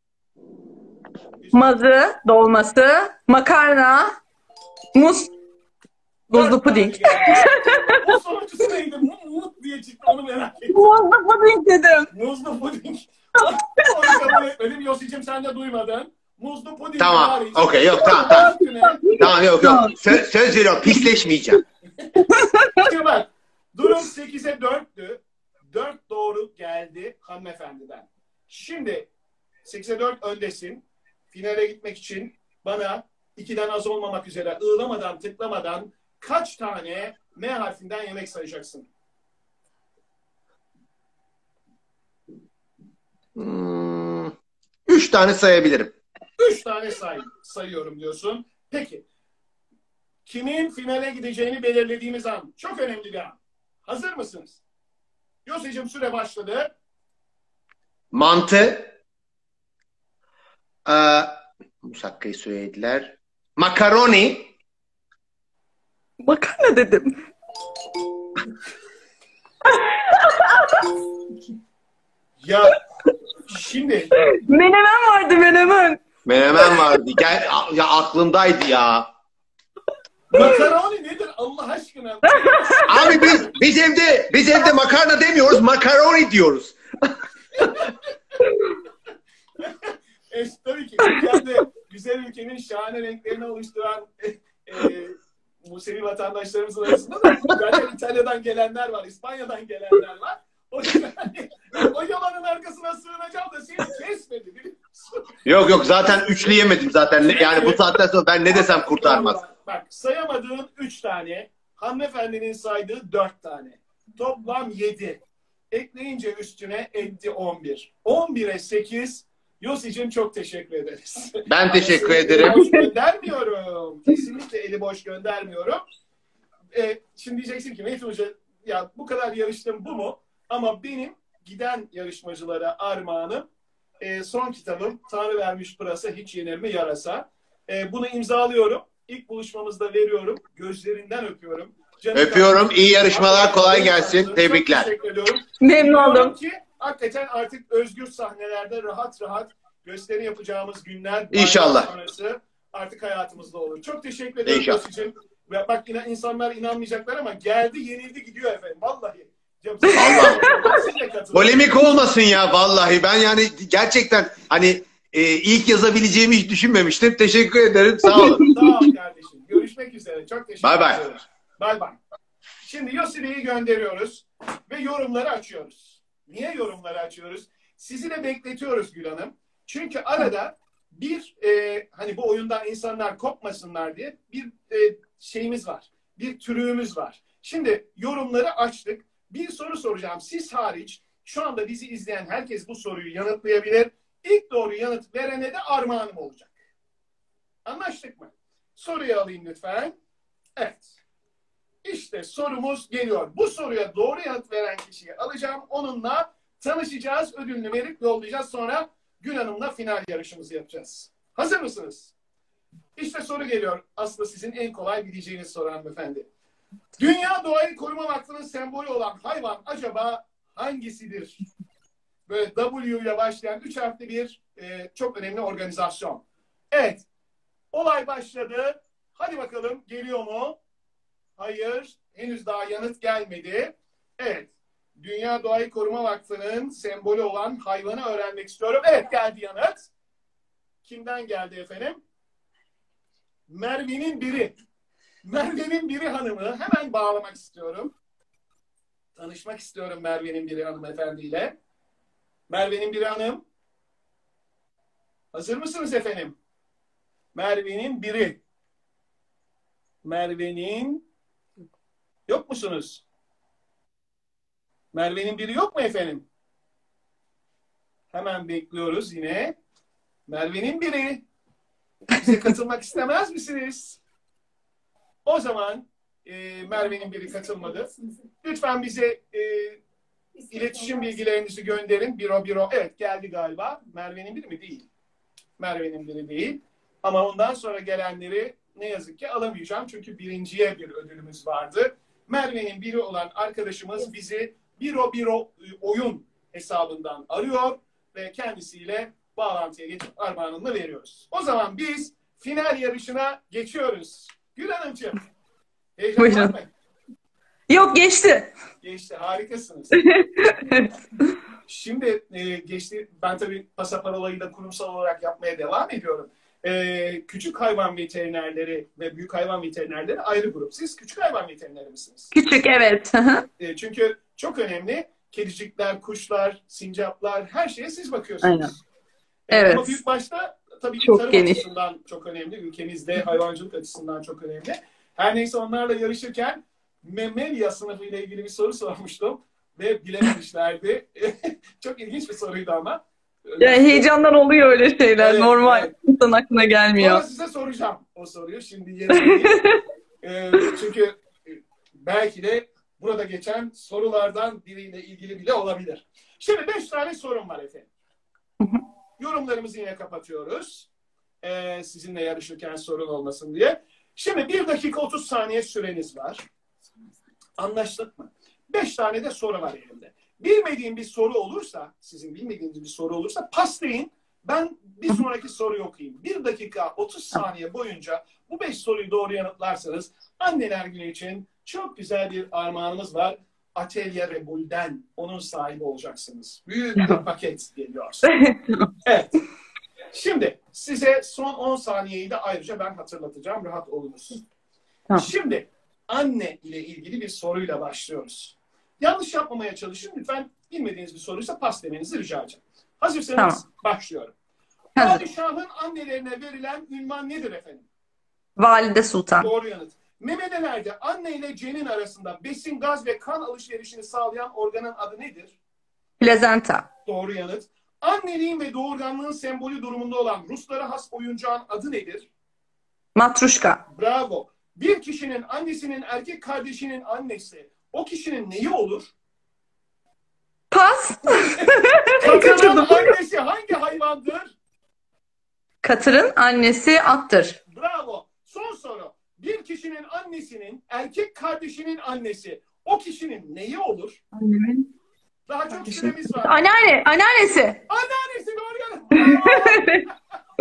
Speaker 3: mazı, dolması, makarna, muz, buzlu puding.
Speaker 1: O sonuncusu neydi? Mut diye çıktı, onu merak ettim.
Speaker 3: Muzlu puding dedim.
Speaker 1: Muzlu puding. Onu kabul etmedim. Yosicim sen de duymadın. Muzlu puding.
Speaker 4: Tamam,
Speaker 1: hariç.
Speaker 4: okey, yok, tamam, tamam.
Speaker 1: Üstüne-
Speaker 4: tamam yok yok söz, söz veriyorum pisleşmeyeceğim.
Speaker 1: Şimdi bak. Durum sekize dörttü. dört doğru geldi hanımefendiden. Şimdi sekize dört öndesin. Finale gitmek için bana ikiden az olmamak üzere ığlamadan tıklamadan kaç tane M harfinden yemek sayacaksın?
Speaker 4: Hmm, üç tane sayabilirim.
Speaker 1: Üç tane say, sayıyorum diyorsun. Peki. Kimin finale gideceğini belirlediğimiz an. Çok önemli bir an. Hazır mısınız? Yosicim süre başladı.
Speaker 4: Mantı. Ee, musakkayı söylediler. Makaroni.
Speaker 3: Makarna dedim.
Speaker 1: Ya şimdi
Speaker 3: Menemen vardı menemen.
Speaker 4: Menemen vardı. Gel, ya aklımdaydı ya.
Speaker 1: makaroni nedir Allah aşkına?
Speaker 4: Abi biz biz evde biz evde makarna demiyoruz, makaroni diyoruz.
Speaker 1: e, tabii ki ülkemde güzel ülkenin şahane renklerini oluşturan e, e, Musevi vatandaşlarımızın arasında da zaten İtalya'dan gelenler var, İspanya'dan gelenler var. O yüzden hani, o yalanın arkasına sığınacağım da seni kesmedi biliyor musun?
Speaker 4: Yok yok zaten üçlü yemedim zaten. Yani bu saatten sonra ben ne desem kurtarmaz.
Speaker 1: Bak sayamadığın üç tane, hanımefendinin saydığı dört tane. Toplam yedi. Ekleyince üstüne etti on bir. on bire sekiz. Yosicim çok teşekkür ederiz.
Speaker 4: Ben teşekkür
Speaker 1: Seni
Speaker 4: ederim.
Speaker 1: Eli boş göndermiyorum. Kesinlikle eli boş göndermiyorum. Ee, şimdi diyeceksin ki Metin Hoca ya bu kadar yarıştım bu mu? Ama benim giden yarışmacılara armağanım e, son kitabım Tanrı vermiş pırasa hiç yenir mi yarasa. E, bunu imzalıyorum. İlk buluşmamızda veriyorum. Gözlerinden öpüyorum. Canım
Speaker 4: Öpüyorum.
Speaker 1: kardeşim,
Speaker 4: İyi yarışmalar. Kolay gelsin.
Speaker 1: Çok
Speaker 4: Tebrikler.
Speaker 1: teşekkür ediyorum.
Speaker 3: Memnun
Speaker 1: Biliyorum
Speaker 3: oldum.
Speaker 1: ki hakikaten artık özgür sahnelerde rahat rahat gösteri yapacağımız günler
Speaker 4: İnşallah.
Speaker 1: bayram sonrası artık hayatımızda olur. Çok teşekkür ederim
Speaker 4: İnşallah.
Speaker 1: Yosicim. Ve bak yine insanlar inanmayacaklar ama geldi yenildi gidiyor efendim. Vallahi. Canım, siz,
Speaker 4: Allah.
Speaker 1: siz de katılın.
Speaker 4: Polemik olmasın ya vallahi. Ben yani gerçekten hani e, ilk yazabileceğimi hiç düşünmemiştim. Teşekkür ederim. Sağ olun.
Speaker 1: Sağ ol kardeşim. Görüşmek üzere. Çok teşekkür
Speaker 4: Bye bye.
Speaker 1: ederim. Bay bay. Şimdi Yosibi'yi gönderiyoruz ve yorumları açıyoruz. Niye yorumları açıyoruz? Sizi de bekletiyoruz Gül Hanım. Çünkü arada bir e, hani bu oyundan insanlar kopmasınlar diye bir e, şeyimiz var. Bir türümüz var. Şimdi yorumları açtık. Bir soru soracağım. Siz hariç şu anda bizi izleyen herkes bu soruyu yanıtlayabilir. İlk doğru yanıt verene de armağanım olacak. Anlaştık mı? Soruyu alayım lütfen. Evet. İşte sorumuz geliyor. Bu soruya doğru yanıt veren kişiyi alacağım. Onunla tanışacağız. Ödülünü verip yollayacağız. Sonra Gül Hanım'la final yarışımızı yapacağız. Hazır mısınız? İşte soru geliyor. Aslında sizin en kolay bileceğiniz soru hanımefendi. Dünya Doğayı Koruma Vakfı'nın sembolü olan hayvan acaba hangisidir? Böyle W ile başlayan üç harfli bir e, çok önemli organizasyon. Evet. Olay başladı. Hadi bakalım geliyor mu? Hayır. Henüz daha yanıt gelmedi. Evet. Dünya Doğayı Koruma Vakfı'nın sembolü olan hayvanı öğrenmek istiyorum. Evet, geldi yanıt. Kimden geldi efendim? Merve'nin biri. Merve'nin biri hanımı hemen bağlamak istiyorum. Tanışmak istiyorum Merve'nin biri hanımefendiyle. Merve'nin biri hanım. Hazır mısınız efendim? Merve'nin biri. Merve'nin yok musunuz? Merve'nin biri yok mu efendim? Hemen bekliyoruz yine. Merve'nin biri. Bize katılmak istemez misiniz? O zaman e, Merve'nin biri katılmadı. Lütfen bize e, iletişim bilgilerinizi gönderin. Biro biro. Evet, geldi galiba. Merve'nin biri mi? Değil. Merve'nin biri değil. Ama ondan sonra gelenleri ne yazık ki alamayacağım. Çünkü birinciye bir ödülümüz vardı. Merve'nin biri olan arkadaşımız bizi Biro Biro oyun hesabından arıyor ve kendisiyle bağlantıya geçip armağanını veriyoruz. O zaman biz final yarışına geçiyoruz. Gül Hanımcığım, heyecan var
Speaker 3: Buyurun.
Speaker 1: mı?
Speaker 3: Yok, geçti.
Speaker 1: Geçti, harikasınız. Şimdi e, geçti, ben tabii pasaparolayı da kurumsal olarak yapmaya devam ediyorum. E, küçük hayvan veterinerleri ve büyük hayvan veterinerleri ayrı grup. Siz küçük hayvan veterineri misiniz?
Speaker 3: Küçük, evet.
Speaker 1: E, çünkü çok önemli. Kedicikler, kuşlar, sincaplar, her şeye siz bakıyorsunuz.
Speaker 3: Aynen.
Speaker 1: E,
Speaker 3: Evet.
Speaker 1: Ama büyük başta tabii ki
Speaker 3: Çok
Speaker 1: tarım
Speaker 3: geniş.
Speaker 1: açısından çok önemli. Ülkemizde hayvancılık açısından çok önemli. Her neyse onlarla yarışırken Memelya sınıfı ile ilgili bir soru sormuştum. Ve bilememişlerdi. Çok ilginç bir soruydu ama.
Speaker 3: Yani heyecandan oluyor öyle şeyler.
Speaker 1: Evet,
Speaker 3: Normal.
Speaker 1: evet.
Speaker 3: İnsan aklına gelmiyor.
Speaker 1: Sonra size soracağım o soruyu. Şimdi yerine değil. Ee, çünkü belki de burada geçen sorulardan biriyle ilgili bile olabilir. Şimdi beş tane sorum var efendim. Yorumlarımızı yine kapatıyoruz. Ee, sizinle yarışırken sorun olmasın diye. Şimdi bir dakika otuz saniye süreniz var. Anlaştık mı? Beş tane de soru var elimde. Bilmediğim bir soru olursa, sizin bilmediğiniz bir soru olursa pas deyin. Ben bir sonraki soruyu okuyayım. Bir dakika otuz saniye boyunca bu beş soruyu doğru yanıtlarsanız Anneler Günü için çok güzel bir armağanımız var. Atelier Rebul'den onun sahibi olacaksınız. Büyük bir paket geliyor. Evet. Şimdi size son on saniyeyi de ayrıca ben hatırlatacağım. Rahat olunuz.
Speaker 3: Tamam.
Speaker 1: Şimdi anne ile ilgili bir soruyla başlıyoruz. Yanlış yapmamaya çalışın. Lütfen bilmediğiniz bir soruysa pas demenizi rica edeceğim. Hazırsanız
Speaker 3: Tamam.
Speaker 1: başlıyorum.
Speaker 3: Hazır.
Speaker 1: Padişahın annelerine verilen ünvan nedir efendim?
Speaker 3: Valide Sultan.
Speaker 1: Doğru yanıt. Memelilerde anne ile cenin arasında besin, gaz ve kan alışverişini sağlayan organın adı nedir?
Speaker 3: Plazenta.
Speaker 1: Doğru yanıt. Anneliğin ve doğurganlığın sembolü durumunda olan Ruslara has oyuncağın adı nedir?
Speaker 3: Matruşka.
Speaker 1: Bravo. Bir kişinin annesinin erkek kardeşinin annesi o kişinin neyi olur?
Speaker 3: Pas.
Speaker 1: Katırın annesi hangi hayvandır?
Speaker 3: Katırın annesi attır.
Speaker 1: Bravo. Son soru. Bir kişinin annesinin erkek kardeşinin annesi o kişinin neyi olur?
Speaker 3: Annemin.
Speaker 1: Daha çok süremiz var.
Speaker 3: Anneanne. Anneannesi.
Speaker 1: Anneannesi doğru yanıt. Bravo.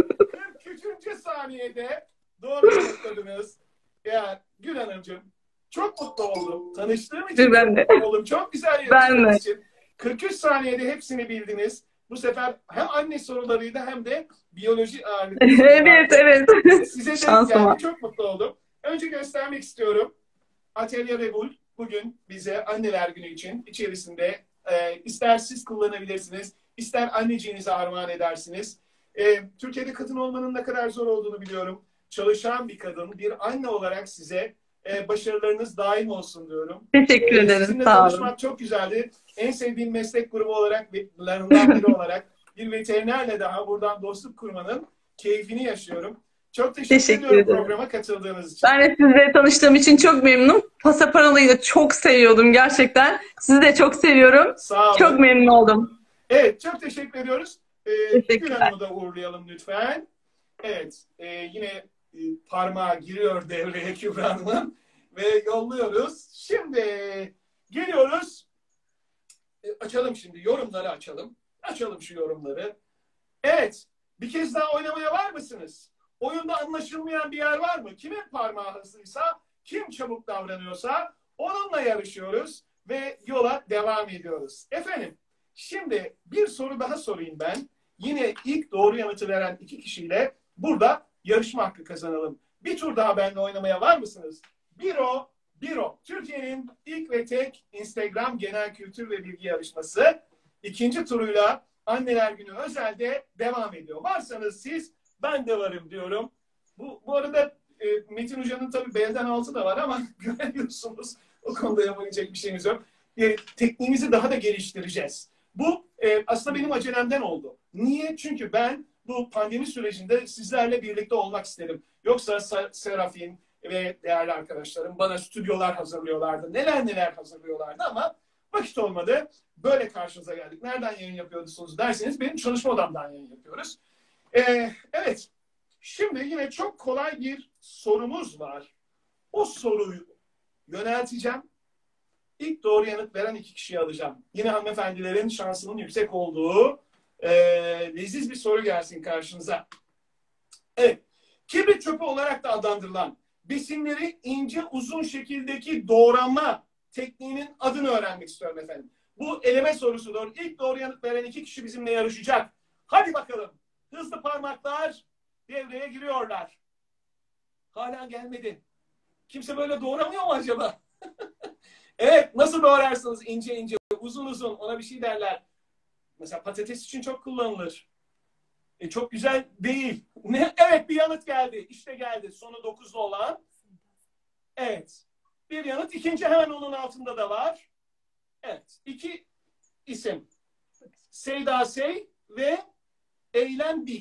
Speaker 1: kırk üçüncü saniyede doğru yanıtladınız. Ya Gül Hanımcığım Çok mutlu oldum. Tanıştığım için
Speaker 3: Ben
Speaker 1: çok
Speaker 3: de.
Speaker 1: mutlu oldum. Çok güzel
Speaker 3: Ben de.
Speaker 1: yarıştığınız için. kırk üç saniyede hepsini bildiniz. Bu sefer hem anne sorularıydı hem de biyoloji ağırlıklı
Speaker 3: Evet, evet.
Speaker 1: Size denk
Speaker 3: Şansıma.
Speaker 1: geldi. Çok mutlu oldum. Önce göstermek istiyorum. Atelier Rebul bugün bize anneler günü için içerisinde e, ister siz kullanabilirsiniz, ister anneciğinize armağan edersiniz. E, Türkiye'de kadın olmanın ne kadar zor olduğunu biliyorum. Çalışan bir kadın, bir anne olarak size e, başarılarınız daim olsun diyorum.
Speaker 3: Teşekkür
Speaker 1: E,
Speaker 3: ederim.
Speaker 1: sizinle
Speaker 3: Sağ olun.
Speaker 1: tanışmak çok güzeldi. En sevdiğim meslek grubu olarak, larından biri olarak bir veterinerle daha buradan dostluk kurmanın keyfini yaşıyorum. Çok teşekkür,
Speaker 3: Teşekkür
Speaker 1: ediyorum
Speaker 3: ederim.
Speaker 1: programa katıldığınız için.
Speaker 3: Ben de sizle tanıştığım için çok memnunum. Pasaparalı'yı da çok seviyordum gerçekten. Sizi de çok seviyorum.
Speaker 1: Sağ olun.
Speaker 3: Çok memnun oldum.
Speaker 1: Evet, çok teşekkür ediyoruz. Ee,
Speaker 3: Teşekkürler.
Speaker 1: Gül Hanım'ı da uğurlayalım lütfen. Evet, e, yine e, parmağı giriyor devreye Kübra Hanım'ın ve yolluyoruz. Şimdi geliyoruz. E, açalım şimdi, yorumları açalım. Açalım şu yorumları. Evet, bir kez daha oynamaya var mısınız? Oyunda anlaşılmayan bir yer var mı? Kimin parmağı hızlıysa, kim çabuk davranıyorsa onunla yarışıyoruz ve yola devam ediyoruz. Efendim, şimdi bir soru daha sorayım ben. Yine ilk doğru yanıtı veren iki kişiyle burada yarışma hakkı kazanalım. Bir tur daha benimle oynamaya var mısınız? Biro, Biro. Türkiye'nin ilk ve tek Instagram genel kültür ve bilgi yarışması. İkinci turuyla Anneler Günü özelde devam ediyor. Varsanız siz, ben de varım diyorum. Bu, bu arada e, Metin Hoca'nın tabii belden altı da var ama göremiyorsunuz. O konuda yapabilecek bir şeyimiz yok. E, tekniğimizi daha da geliştireceğiz. Bu e, aslında benim acelemden oldu. Niye? Çünkü ben bu pandemi sürecinde sizlerle birlikte olmak istedim. Yoksa Serafin ve değerli arkadaşlarım bana stüdyolar hazırlıyorlardı. Neler neler hazırlıyorlardı ama vakit olmadı. Böyle karşınıza geldik. Nereden yayın yapıyorsunuz derseniz benim çalışma odamdan yayın yapıyoruz. Ee, evet. Şimdi yine çok kolay bir sorumuz var. O soruyu yönelteceğim. İlk doğru yanıt veren iki kişiyi alacağım. Yine hanımefendilerin şansının yüksek olduğu e, leziz bir soru gelsin karşınıza. Evet. Kibrit çöpü olarak da adlandırılan besinleri ince uzun şekildeki doğrama tekniğinin adını öğrenmek istiyorum efendim. Bu eleme sorusudur. İlk doğru yanıt veren iki kişi bizimle yarışacak. Hadi bakalım. Hızlı parmaklar devreye giriyorlar. Hala gelmedi. Kimse böyle doğramıyor mu acaba? Evet, nasıl doğrarsınız ince ince, uzun uzun, ona bir şey derler. Mesela patates için çok kullanılır. E, çok güzel değil. Ne? Evet, bir yanıt geldi. İşte geldi. Sonu dokuzlu olan. Evet. Bir yanıt. İkinci hemen onun altında da var. Evet. İki isim. Seyda Sey ve Eylem B.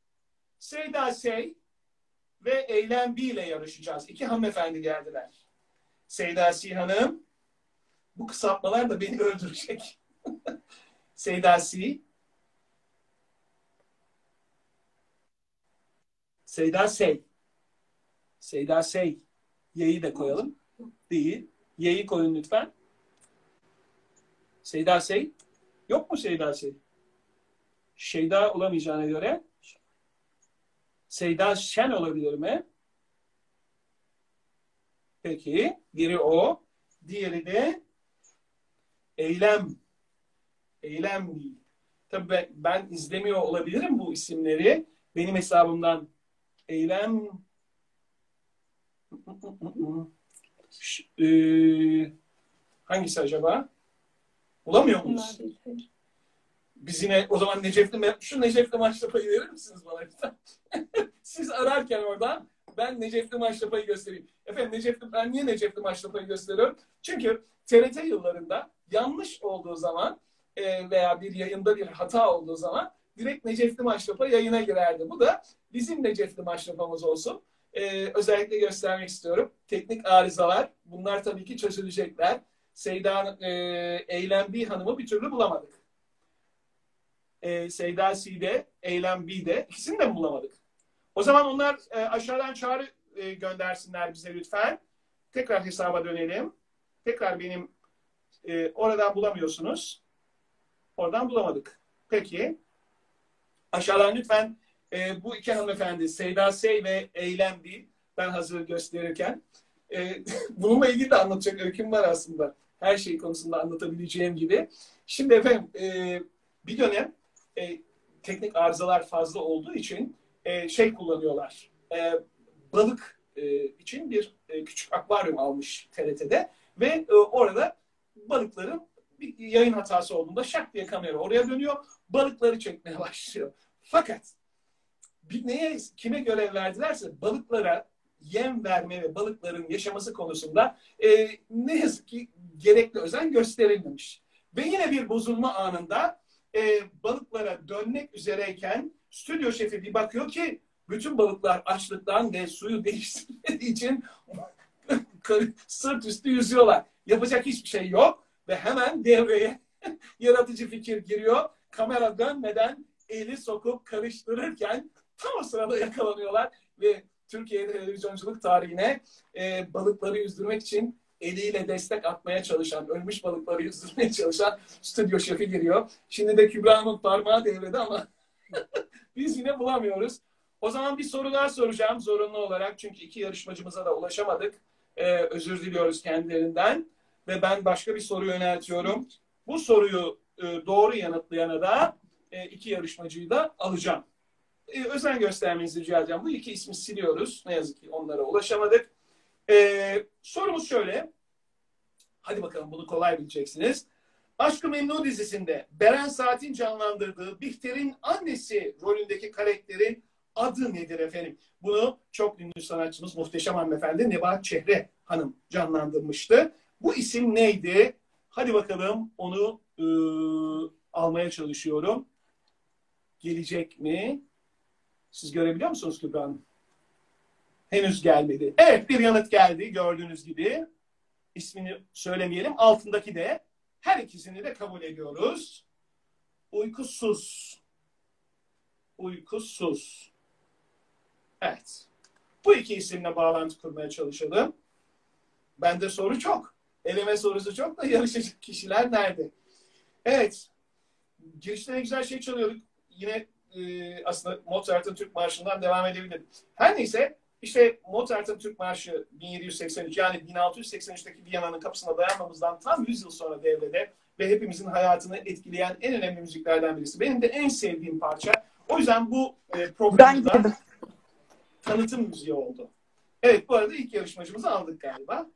Speaker 1: Seyda Sey ve Eylem B ile yarışacağız. İki hanımefendi geldiler. Seyda Sey Hanım. Bu kısaltmalar da beni öldürecek. Seyda Sey. Seyda Sey. Seyda Sey. Y'yi de koyalım. Değil. Y'yi koyun lütfen. Seyda Sey. Yok mu Seyda Sey? Şeyda olamayacağına göre Seyda Şen olabilir mi? Peki. Biri o. Diğeri de Eylem. Eylem değil. Tabii ben, ben izlemiyor olabilirim bu isimleri. Benim hesabımdan Eylem Ş e hangisi acaba? Bulamıyor muyuz? Biz yine o zaman Necef'le şu Necef'le Maşrapa'yı verir misiniz bana? Siz ararken oradan ben Necef'le Maşrapa'yı göstereyim. Efendim Necef'le, ben niye Necef'le Maşrapa'yı gösteriyorum? Çünkü T R T yıllarında yanlış olduğu zaman e, veya bir yayında bir hata olduğu zaman direkt Necef'li Maşrapa yayına girerdi. Bu da bizim Necef'li Maşrapamız olsun. Ee, özellikle göstermek istiyorum. Teknik arızalar. Bunlar tabii ki çözülecekler. Seyda e, Eylem B Hanım'ı bir türlü bulamadık. E, Seyda C'de, Eylem B'de. İkisini de mi bulamadık? O zaman onlar e, aşağıdan çağrı e, göndersinler bize lütfen. Tekrar hesaba dönelim. Tekrar benim e, oradan bulamıyorsunuz. Oradan bulamadık. Peki. Aşağıdan lütfen e, bu iki hanımefendi Seyda Sey ve Eylem B, ben hazır gösterirken E, bununla ilgili de anlatacak öyküm var aslında. Her şey konusunda anlatabileceğim gibi. Şimdi efendim e, bir dönem e, teknik arızalar fazla olduğu için e, şey kullanıyorlar. E, balık e, için bir e, küçük akvaryum almış T R T'de ve e, orada balıkların bir yayın hatası olduğunda şak diye kamera oraya dönüyor. Balıkları çekmeye başlıyor. Fakat bir neye, kime görev verdilerse balıklara yem verme ve balıkların yaşaması konusunda e, ne yazık ki gerekli özen gösterilmemiş. Ve yine bir bozulma anında e, balıklara dönmek üzereyken stüdyo şefi bir bakıyor ki bütün balıklar açlıktan ve suyu değiştirmediği için sırt üstü yüzüyorlar. Yapacak hiçbir şey yok ve hemen devreye yaratıcı fikir giriyor. Kamera dönmeden eli sokup karıştırırken tam o sırada yakalanıyorlar ve Türkiye televizyonculuk tarihine e, balıkları yüzdürmek için eliyle destek atmaya çalışan, ölmüş balıkları yüzdürmeye çalışan stüdyo şefi giriyor. Şimdi de Kübra'nın parmağı devrede ama biz yine bulamıyoruz. O zaman bir soru daha soracağım zorunlu olarak. Çünkü iki yarışmacımıza da ulaşamadık. Ee, özür diliyoruz kendilerinden. Ve ben başka bir soru yöneltiyorum. Bu soruyu e, doğru yanıtlayana da e, iki yarışmacıyı da alacağım. E, özen göstermenizi rica edeceğim. Bu iki ismi siliyoruz. Ne yazık ki onlara ulaşamadık. E, sorumuz şöyle. Hadi bakalım bunu kolay bileceksiniz. Aşk-ı Memnu dizisinde Beren Saat'in canlandırdığı Bihter'in annesi rolündeki karakterin adı nedir efendim? Bunu çok ünlü sanatçımız muhteşem hanımefendi Nebahat Çehre Hanım canlandırmıştı. Bu isim neydi? Hadi bakalım onu ıı, almaya çalışıyorum. Gelecek mi? Siz görebiliyor musunuz Kübra Hanım? Henüz gelmedi. Evet, bir yanıt geldi gördüğünüz gibi. İsmini söylemeyelim. Altındaki de her ikisini de kabul ediyoruz. Uykusuz. Uykusuz. Evet. Bu iki isimle bağlantı kurmaya çalışalım. Bende soru çok. Eleme sorusu çok da yarışacak kişiler nerede? Evet. Girişte ne güzel şey çalıyorduk. Yine e, aslında Mozart'ın Türk Marşı'ndan devam edebilirim. Her neyse işte Mozart'ın Türk Marşı bin yedi yüz seksen üç yani bin altı yüz seksen üçteki Viyana'nın kapısına dayanmamızdan tam yüz yıl sonra devrede ve hepimizin hayatını etkileyen en önemli müziklerden birisi. Benim de en sevdiğim parça. O yüzden bu e, programda tanıtım müziği oldu. Evet, bu arada ilk yarışmacımızı aldık galiba.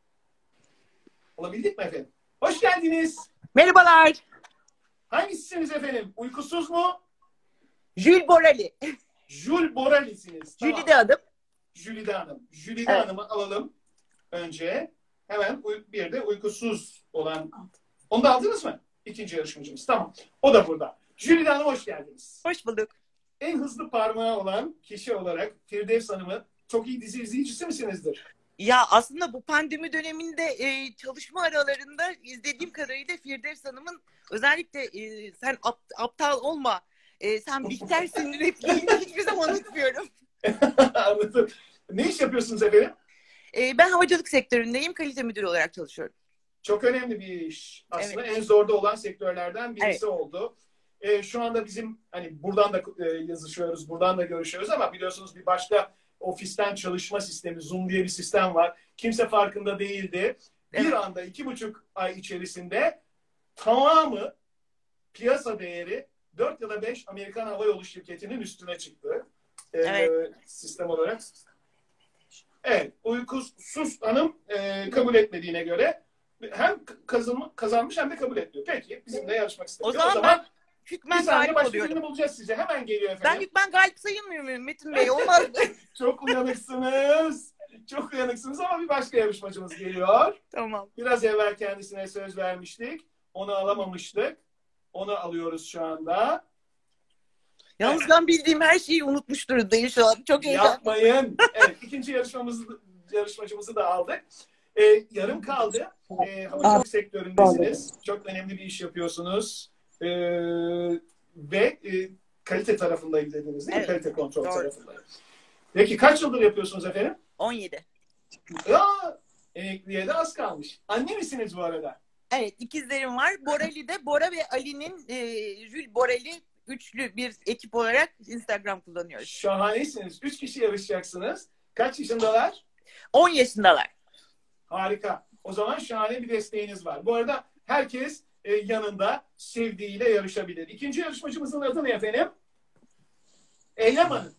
Speaker 1: Olabildik mi efendim? Hoş geldiniz.
Speaker 5: Merhabalar.
Speaker 1: Hangisiniz efendim? Uykusuz mu?
Speaker 5: Jules Borali.
Speaker 1: Jules Borali'siniz. Tamam.
Speaker 5: Jülide adım.
Speaker 1: Jülide Hanım. Jülide
Speaker 5: Evet.
Speaker 1: Hanım'ı alalım önce. Hemen bir de uykusuz olan. Onu da aldınız mı? İkinci yarışmacımız. Tamam. O da burada. Jülide Hanım hoş geldiniz.
Speaker 5: Hoş bulduk.
Speaker 1: En hızlı parmağı olan kişi olarak Firdevs Hanım'ı çok iyi dizi izleyicisi misinizdir?
Speaker 5: Ya aslında bu pandemi döneminde e, çalışma aralarında izlediğim kadarıyla Firdevs Hanım'ın özellikle e, sen ap- aptal olma, e, sen Bihter'sin repliğini hiçbir zaman unutmuyorum.
Speaker 1: Anladım. Ne iş yapıyorsunuz efendim?
Speaker 5: E, ben havacılık sektöründeyim, kalite müdürü olarak çalışıyorum.
Speaker 1: Çok önemli bir iş. Aslında
Speaker 5: Evet.
Speaker 1: en zorda olan sektörlerden birisi
Speaker 5: Evet.
Speaker 1: oldu. Ee, şu anda bizim hani buradan da e, yazışıyoruz, buradan da görüşüyoruz ama biliyorsunuz bir başka ofisten çalışma sistemi, Zoom diye bir sistem var. Kimse farkında değildi. Bir
Speaker 5: Evet.
Speaker 1: anda iki buçuk ay içerisinde tamamı piyasa değeri dört ya da beş Amerikan Hava Yolu şirketinin üstüne çıktı. Ee,
Speaker 5: Evet.
Speaker 1: Sistem olarak. Evet. Uykusuz Hanım e, kabul etmediğine göre hem kazanma, kazanmış hem de kabul etmiyor. Peki. Bizimle yarışmak istiyor.
Speaker 5: O zaman, ben
Speaker 1: bir
Speaker 5: hükmen
Speaker 1: saniye
Speaker 5: galip
Speaker 1: başka
Speaker 5: oluyorum.
Speaker 1: birini bulacağız size. Hemen geliyor
Speaker 5: Ben
Speaker 1: efendim.
Speaker 5: hükmen galip sayılmıyor muyum Metin Bey? Olmaz.
Speaker 1: Çok uyanıksınız. Çok uyanıksınız ama bir başka yarışmacımız geliyor.
Speaker 5: Tamam.
Speaker 1: Biraz evvel kendisine söz vermiştik. Onu alamamıştık. Onu alıyoruz şu anda.
Speaker 5: Yalnız ben bildiğim her şeyi unutmuş durumdayım şu an. Çok heyecanlı.
Speaker 1: Yapmayın. Evet, ikinci yarışmamızı, yarışmacımızı da aldık. Ee, yarım kaldı. Ee, havacılık sektöründesiniz. Çok önemli bir iş yapıyorsunuz. Ee, ve e, kalite tarafındayım dediniz değil mi?
Speaker 5: Evet.
Speaker 1: Kalite kontrol
Speaker 5: Doğru.
Speaker 1: tarafındayım. Peki kaç yıldır yapıyorsunuz efendim?
Speaker 5: on yedi.
Speaker 1: Ya, emekliye de az kalmış. Anne misiniz bu arada?
Speaker 5: Evet, ikizlerim var. Borali'de Bora ve Ali'nin e, Jules Borali üçlü bir ekip olarak Instagram kullanıyoruz.
Speaker 1: Şahanesiniz. Üç kişi yarışacaksınız. Kaç yaşındalar?
Speaker 5: on yaşındalar.
Speaker 1: Harika. O zaman şahane bir desteğiniz var. Bu arada herkes e, yanında sevdiğiyle yarışabilir. İkinci yarışmacımızın adı ne efendim? Eylem Hanım.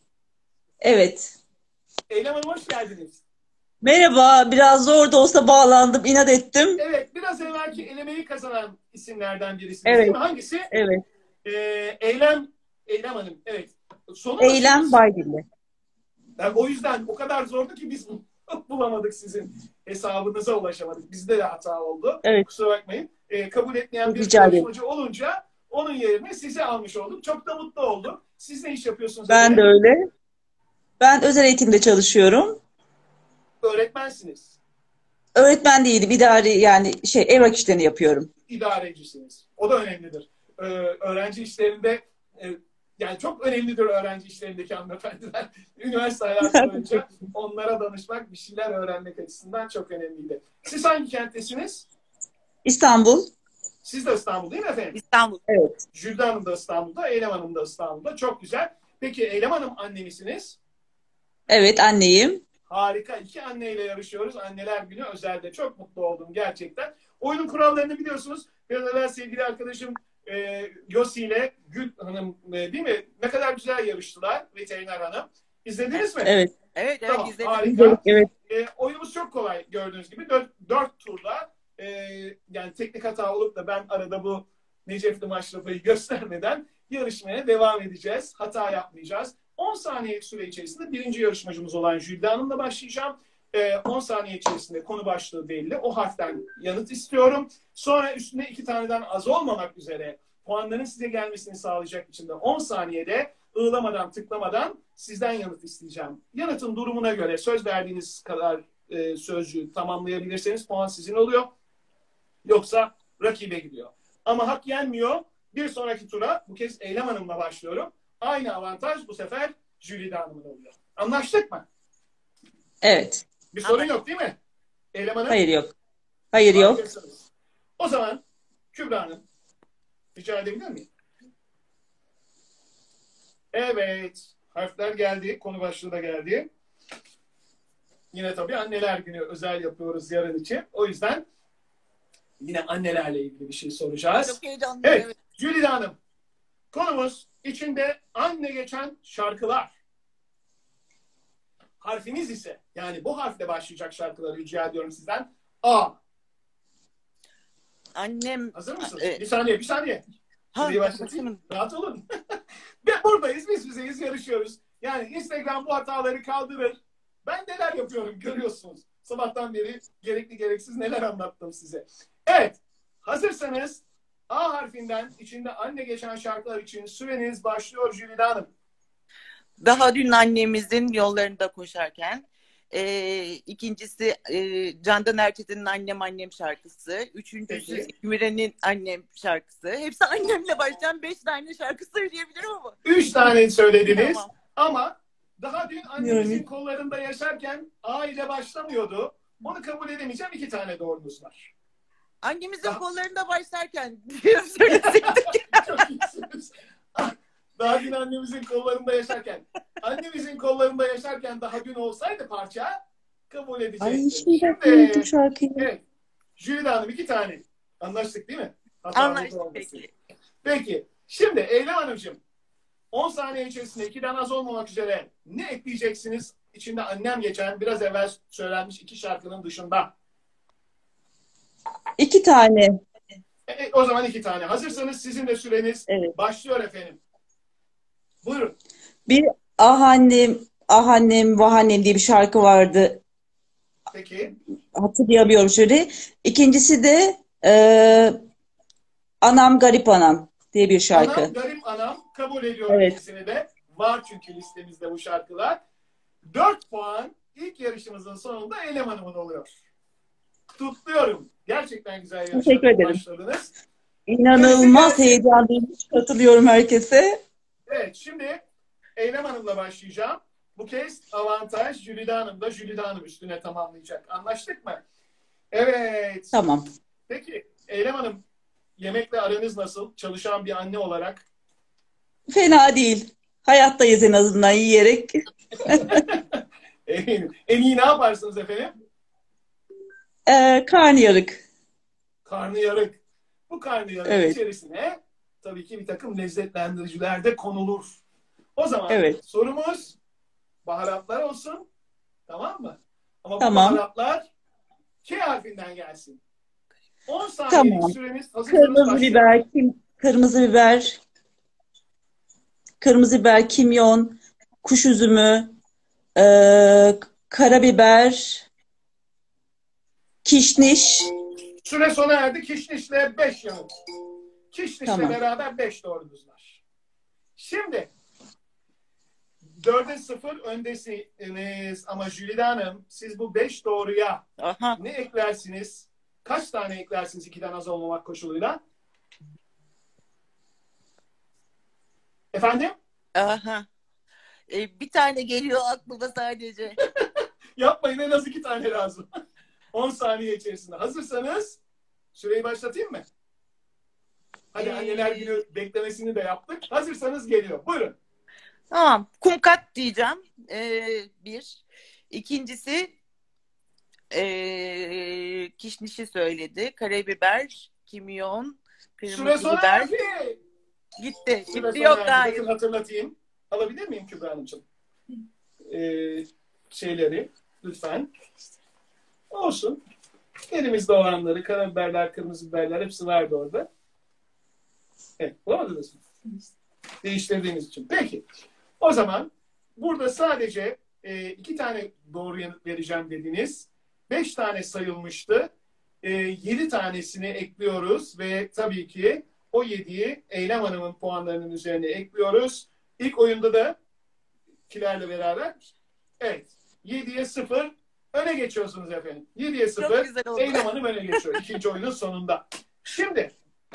Speaker 6: Evet.
Speaker 1: Eylem Hanım hoş geldiniz.
Speaker 6: Merhaba, biraz zor da olsa bağlandım, inat ettim.
Speaker 1: Evet, biraz evvelki elemeyi kazanan isimlerden birisiniz
Speaker 6: Evet.
Speaker 1: değil mi? Hangisi?
Speaker 6: Evet.
Speaker 1: Ee, Eylem, Eylem Hanım. Evet. Sonu
Speaker 6: Eylem
Speaker 1: nasıl?
Speaker 6: Baydilli.
Speaker 1: Yani o yüzden o kadar zordu ki biz bulamadık, sizin hesabınıza ulaşamadık. Bizde de hata oldu.
Speaker 6: Evet.
Speaker 1: Kusura bakmayın. Ee, kabul etmeyen bir
Speaker 6: Rica ederim.
Speaker 1: yarışmacı olunca onun yerine sizi almış olduk. Çok da mutlu oldum. Siz ne iş yapıyorsunuz?
Speaker 6: Ben de
Speaker 1: efendim?
Speaker 6: öyle. Ben özel eğitimde çalışıyorum.
Speaker 1: Öğretmensiniz.
Speaker 6: Öğretmen değilim, idari yani şey evrak işlerini yapıyorum.
Speaker 1: İdarecisiniz. O da önemlidir. Ee, öğrenci işlerinde e, yani çok önemlidir öğrenci işlerindeki hanımefendiler. Üniversite hayatı boyunca onlara danışmak, bir şeyler öğrenmek açısından çok önemliydi. Siz hangi kenttesiniz?
Speaker 6: İstanbul.
Speaker 1: Siz de İstanbul değil mi efendim?
Speaker 5: İstanbul.
Speaker 6: Evet.
Speaker 1: Jülde Hanım da İstanbul'da, Eylem Hanım da İstanbul'da. Çok güzel. Peki Eylem Hanım anne misiniz?
Speaker 6: Evet, anneyim.
Speaker 1: Harika. İki anneyle yarışıyoruz. Anneler Günü özelde. Çok mutlu oldum gerçekten. Oyunun kurallarını biliyorsunuz. Biraz evvel sevgili arkadaşım e, Yossi ile Gül Hanım e, değil mi? Ne kadar güzel yarıştılar. Veteriner Hanım. İzlediniz mi?
Speaker 6: Evet.
Speaker 5: Evet, evet,
Speaker 1: Tamam,
Speaker 5: izledim.
Speaker 1: harika.
Speaker 6: Evet.
Speaker 1: E, oyunumuz çok kolay gördüğünüz gibi. Dört, dört turda e, yani teknik hata olup da ben arada bu Necefli Maşrafa'yı göstermeden yarışmaya devam edeceğiz. Hata yapmayacağız. on saniye süre içerisinde birinci yarışmacımız olan Jülde Hanım'la başlayacağım. E, on saniye içerisinde konu başlığı belli. O harften yanıt istiyorum. Sonra üstünde iki taneden az olmamak üzere puanların size gelmesini sağlayacak biçimde on saniyede ığlamadan, tıklamadan sizden yanıt isteyeceğim. Yanıtın durumuna göre söz verdiğiniz kadar e, sözcüğü tamamlayabilirseniz puan sizin oluyor. Yoksa rakibe gidiyor. Ama hak yenmiyor. Bir sonraki tura bu kez Eylem Hanım'la başlıyorum. Aynı avantaj bu sefer Jülide Hanım'ın oluyor. Anlaştık mı?
Speaker 6: Evet.
Speaker 1: Bir sorun yok değil mi? Eylem Hanım?
Speaker 6: Hayır yok. Hayır yok.
Speaker 1: Harikasınız. O zaman Kübra Hanım rica edebilir miyim? Evet. Harfler geldi. Konu başlığı da geldi. Yine tabii anneler günü özel yapıyoruz yarın için. O yüzden yine annelerle ilgili bir şey soracağız.
Speaker 5: Çok heyecanlıyım.
Speaker 1: Evet.
Speaker 5: Evet.
Speaker 1: Jülide Hanım. Konumuz içinde anne geçen şarkılar. Harfiniz ise yani bu harfle başlayacak şarkıları rica ediyorum sizden. A.
Speaker 5: Annem...
Speaker 1: Hazır mısınız?
Speaker 5: E,
Speaker 1: Bir saniye, bir saniye.
Speaker 5: ha,
Speaker 1: Süreyi başlatayım. Rahat olun. Ve buradayız, biz bizeyiz, yarışıyoruz. Yani Instagram bu hataları kaldırır. Ben neler yapıyorum görüyorsunuz. Sabahtan beri gerekli gereksiz neler anlattım size. Evet, hazırsanız A harfinden içinde anne geçen şarkılar için süreniz başlıyor Jülide Hanım.
Speaker 5: Daha dün annemizin yollarında koşarken. E, ikincisi e, Candan Erçetin'in Annem Annem şarkısı. Üçüncüsü
Speaker 1: Peki.
Speaker 5: Müren'in Annem şarkısı. Hepsi annemle başlayan beş tane şarkı söyleyebilirim ama.
Speaker 1: Üç tane söylediniz
Speaker 5: Tamam.
Speaker 1: ama daha dün annemizin
Speaker 6: Yani.
Speaker 1: kollarında yaşarken A ile başlamıyordu. Onu kabul edemeyeceğim. İki tane doğrunuz var.
Speaker 5: Annemizin
Speaker 1: Daha-
Speaker 5: kollarında başlarken diye söyleseydik.
Speaker 1: Çok iyisiniz. Daha dün annemizin kollarında yaşarken. Annemizin kollarında yaşarken daha dün olsaydı parça kabul edecektim.
Speaker 6: Ay şimdi
Speaker 1: Şimdi,
Speaker 6: unuttum şarkıyı.
Speaker 1: evet. Jülide Hanım iki tane. Anlaştık değil mi? Hatalı
Speaker 5: Anlaştık
Speaker 1: olmasın.
Speaker 5: peki.
Speaker 1: Peki. Şimdi Eylem Hanımcığım on saniye içerisinde ikiden az olmamak üzere ne ekleyeceksiniz? İçinde annem geçen biraz evvel söylenmiş iki şarkının dışında.
Speaker 6: İki tane.
Speaker 1: E, e, o zaman iki tane. Hazırsanız sizin de süreniz
Speaker 6: Evet.
Speaker 1: başlıyor efendim. Buyurun.
Speaker 6: Bir Ah Annem, Ah Annem, Vah Annem diye bir şarkı vardı.
Speaker 1: Peki.
Speaker 6: Hatırlayamıyorum şöyle. İkincisi de e, Anam Garip Anam diye bir şarkı.
Speaker 1: Anam, garip anam. Kabul ediyorum
Speaker 6: Evet.
Speaker 1: ikisini de. Var çünkü listemizde bu şarkılar. Dört puan ilk yarışımızın sonunda Eylem Hanım'ın oluyor. Kutluyorum. Gerçekten güzel
Speaker 6: Teşekkür
Speaker 1: yarışmaya
Speaker 6: ederim.
Speaker 1: başladınız.
Speaker 6: İnanılmaz
Speaker 1: Gerisi
Speaker 6: heyecanlıyım. Katılıyorum herkese.
Speaker 1: Evet, şimdi Eylem Hanım'la başlayacağım. Bu kez avantaj Jülide Hanım'da. Jülide Hanım üstüne tamamlayacak. Anlaştık mı? Evet.
Speaker 6: Tamam.
Speaker 1: Peki Eylem Hanım, yemekle aranız nasıl? Çalışan bir anne olarak.
Speaker 6: Fena değil. Hayattayız en azından yiyerek.
Speaker 1: Eminim. En iyi ne yaparsınız efendim?
Speaker 6: Ee, karnıyarık.
Speaker 1: Karnıyarık. Bu karnıyarık
Speaker 6: Evet.
Speaker 1: içerisine tabii ki bir takım lezzetlendiriciler de konulur. O zaman
Speaker 6: Evet.
Speaker 1: sorumuz baharatlar olsun. Tamam mı? Ama bu
Speaker 6: Tamam.
Speaker 1: baharatlar K harfinden gelsin. on saniyelik
Speaker 6: Tamam.
Speaker 1: süremiz hazırsanız
Speaker 6: Kırmızı
Speaker 1: başlayalım.
Speaker 6: biber, kim, kırmızı biber, kırmızı biber, kimyon, kuş üzümü, ee, karabiber, kişniş.
Speaker 1: Süre sona erdi. Kişniş'le beş yanıt. Kişniş'le
Speaker 6: Tamam.
Speaker 1: beraber beş doğrunuz var. Şimdi dörde sıfır öndesiniz ama Jülide Hanım siz bu beş doğruya
Speaker 5: Aha.
Speaker 1: ne eklersiniz? Kaç tane eklersiniz ikiden az olmamak koşuluyla? Efendim?
Speaker 5: Aha. E, bir tane geliyor aklıma sadece.
Speaker 1: Yapmayın, en az iki tane lazım. on saniye içerisinde. Hazırsanız süreyi başlatayım mı? Hadi
Speaker 5: Ee,
Speaker 1: anneler günü beklemesini de yaptık. Hazırsanız geliyor. Buyurun.
Speaker 5: Tamam. Kumkat diyeceğim. Ee, bir. İkincisi ee, kişnişi söyledi. Karabiber, kimyon,
Speaker 1: Süre
Speaker 5: kırmızı
Speaker 1: sona
Speaker 5: biber.
Speaker 1: erdi.
Speaker 5: Gitti.
Speaker 1: Süre
Speaker 5: Gitti
Speaker 1: sona
Speaker 5: yok
Speaker 1: erdi.
Speaker 5: hayır.
Speaker 1: Bakın hatırlatayım. Alabilir miyim Kübra Hanımcığım? Ee, şeyleri lütfen. Olsun. Elimizde olanları, karabiberler, kırmızı biberler hepsi vardı orada. Evet, bulamadınız mı? Değiştirdiğiniz için. Peki. O zaman burada sadece e, iki tane doğru yanıt vereceğim dediniz. Beş tane sayılmıştı. E, yedi tanesini ekliyoruz ve tabii ki o yediyi Eylem Hanım'ın puanlarının üzerine ekliyoruz. İlk oyunda da kilerle beraber evet yediye sıfır öne geçiyorsunuz efendim. yediye
Speaker 5: Çok
Speaker 1: sıfır
Speaker 5: güzel oldu.
Speaker 1: Eylem Hanım öne geçiyor ikinci oyunun sonunda. Şimdi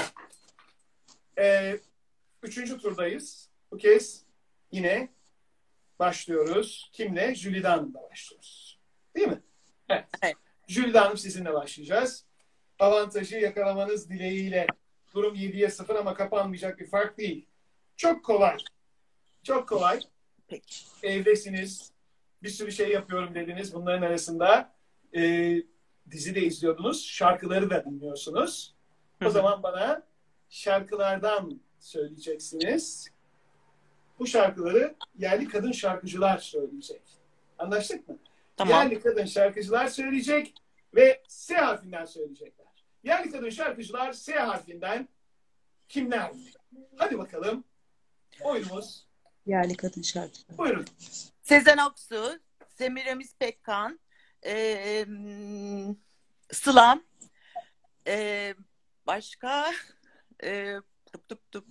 Speaker 1: e, üçüncü turdayız. Bu kez yine başlıyoruz. Kimle? Jülide Hanım'la başlıyoruz. Değil mi? Evet.
Speaker 5: Evet.
Speaker 1: Jülide Hanım sizinle başlayacağız. Avantajı yakalamanız dileğiyle. Durum yediye sıfır ama kapanmayacak bir fark değil. Çok kolay. Çok kolay.
Speaker 5: Peki.
Speaker 1: Evdesiniz. Bir sürü şey yapıyorum dediniz. Bunların arasında e, dizi de izliyordunuz. Şarkıları da dinliyorsunuz. O zaman bana şarkılardan söyleyeceksiniz. Bu şarkıları yerli kadın şarkıcılar söyleyecek. Anlaştık mı?
Speaker 5: Tamam.
Speaker 1: Yerli kadın şarkıcılar söyleyecek ve S harfinden söyleyecekler. Yerli kadın şarkıcılar S harfinden kimler? Hadi bakalım. Oyunumuz.
Speaker 6: Yerli kadın şarkı.
Speaker 1: Buyurun.
Speaker 5: Sezen Aksu, Semiramis Pekkan, ee, Sılam, ee, başka ee, tıp tıp tıp.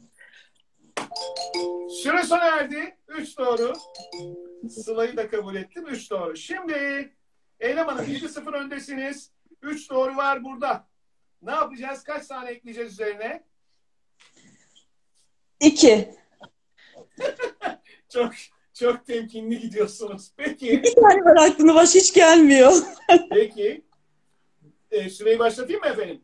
Speaker 1: Süre sona erdi. Üç doğru. Sıla'yı da kabul ettim. Üç doğru. Şimdi Eylem Hanım yedi sıfır öndesiniz. Üç doğru var burada. Ne yapacağız? Kaç tane ekleyeceğiz üzerine?
Speaker 6: İki.
Speaker 1: Çok çok temkinli gidiyorsunuz. Peki.
Speaker 6: İki tane var aklına baş hiç gelmiyor.
Speaker 1: Peki. E, süreyi başlatayım mı efendim?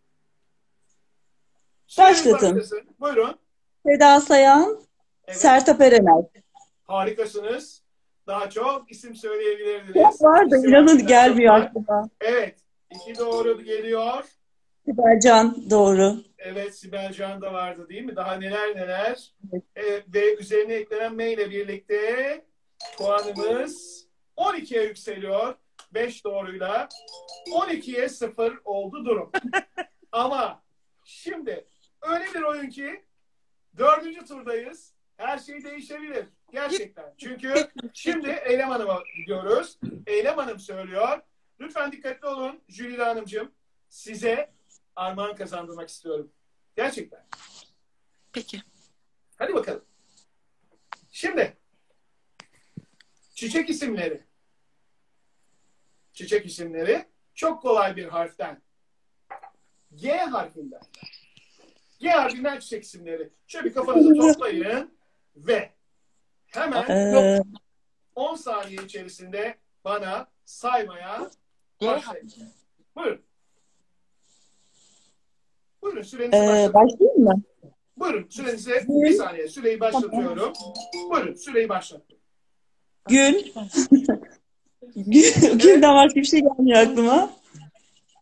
Speaker 1: Süreniz
Speaker 6: Başlatın.
Speaker 1: başlasın. Buyurun.
Speaker 6: Seda Sayan,
Speaker 1: Evet.
Speaker 6: Sertab Erener.
Speaker 1: Harikasınız. Daha çok isim söyleyebilirdiniz.
Speaker 6: Çok var da
Speaker 1: İsim
Speaker 6: inanın
Speaker 1: harfinden
Speaker 6: gelmiyor
Speaker 1: çok var.
Speaker 6: aklıma.
Speaker 1: Evet. İki doğru geliyor.
Speaker 6: Sibel Can doğru.
Speaker 1: Evet, Sibel Can da vardı değil mi? Daha neler neler.
Speaker 6: Evet.
Speaker 1: Ee, ve üzerine eklenen M ile birlikte puanımız on ikiye yükseliyor. beş doğruyla. on ikiye sıfır oldu durum. Ama şimdi öyle bir oyun ki dördüncü turdayız. Her şey değişebilir. Gerçekten. Çünkü şimdi Eylem Hanım'a gidiyoruz. Eylem Hanım söylüyor. Lütfen dikkatli olun Jülide Hanımcığım. Size armağan kazandırmak istiyorum. Gerçekten.
Speaker 5: Peki.
Speaker 1: Hadi bakalım. Şimdi çiçek isimleri. Çiçek isimleri çok kolay bir harften. G harfinden. G harfinden çiçek isimleri. Şöyle bir kafanızı toplayın ve hemen
Speaker 6: Ee,
Speaker 1: on saniye içerisinde bana saymaya
Speaker 5: G
Speaker 1: başlayın. Buyurun. Buyurun sürenizi
Speaker 6: e,
Speaker 1: başlatın.
Speaker 6: başlayayım mı?
Speaker 1: Buyurun sürenize bir saniye. Süreyi başlatıyorum. Buyurun süreyi başlattım.
Speaker 6: Gül. Gül. Gülden başka bir şey gelmiyor aklıma.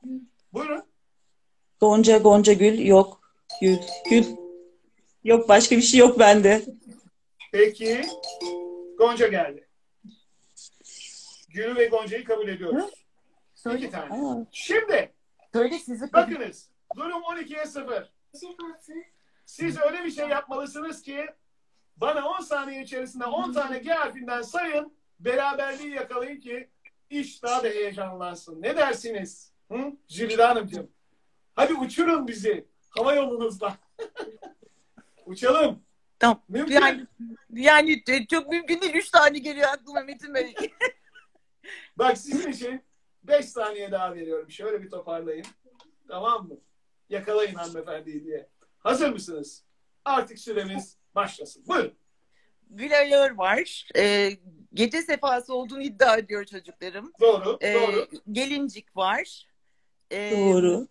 Speaker 1: Buyurun.
Speaker 6: Gonca, Gonca Gül yok. Gül, Gül. Yok, başka bir şey yok bende.
Speaker 1: Peki. Gonca geldi. Gül ve Gonca'yı kabul ediyoruz. İki tane.
Speaker 6: Aa.
Speaker 1: Şimdi
Speaker 5: Söyle sizi.
Speaker 1: bakınız. Durum on ikiye sıfır. Siz öyle bir şey yapmalısınız ki bana on saniye içerisinde on tane G harfinden sayın. Beraberliği yakalayın ki iş daha da heyecanlansın. Ne dersiniz? Hı? Jülide Hanımcığım. Hadi uçurun bizi. Hava yolunuzda. Uçalım.
Speaker 5: Tamam.
Speaker 1: Mümkün.
Speaker 5: Yani, yani çok mümkün değil. Üç tane geliyor aklıma Metin Bey.
Speaker 1: Bak sizin için beş saniye daha veriyorum. Şöyle bir toparlayın. Tamam mı? Yakalayın hanımefendiyi diye. Hazır mısınız? Artık süremiz başlasın. Buyurun.
Speaker 5: Gülayör var. Ee, gece sefası olduğunu iddia ediyor çocuklarım.
Speaker 1: Doğru.
Speaker 5: Ee,
Speaker 1: Doğru.
Speaker 5: Gelincik var. Ee,
Speaker 6: Doğru.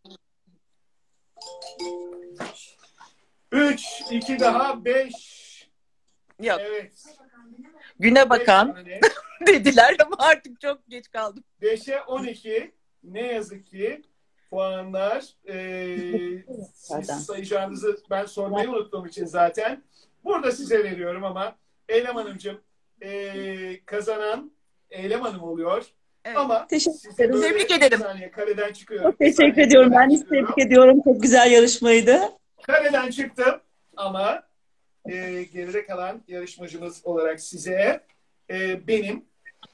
Speaker 1: Üç, iki daha, beş.
Speaker 5: Yok.
Speaker 1: Evet.
Speaker 5: Güne bakan
Speaker 1: Beş tane.
Speaker 5: dediler ama artık çok geç kaldım.
Speaker 1: Beşe on iki. Ne yazık ki puanlar eee
Speaker 6: Zaten.
Speaker 1: siz sayacağınızı ben sormayı unuttuğum için zaten burada size veriyorum ama Eylem Hanımcığım eee, kazanan Eylem Hanım oluyor.
Speaker 5: Evet.
Speaker 1: Ama
Speaker 6: Teşekkür
Speaker 1: siz
Speaker 6: ederim.
Speaker 1: böyle
Speaker 5: Tebrik
Speaker 1: bir
Speaker 5: ederim.
Speaker 1: saniye kareden çıkıyorum.
Speaker 6: Çok
Speaker 1: Bir
Speaker 6: teşekkür
Speaker 1: saniye
Speaker 6: ediyorum.
Speaker 1: kareden
Speaker 6: Ben de
Speaker 1: çıkıyorum.
Speaker 6: tebrik ediyorum. Çok güzel yarışmaydı.
Speaker 1: Kareden çıktım ama e, geride kalan yarışmacımız olarak size e, benim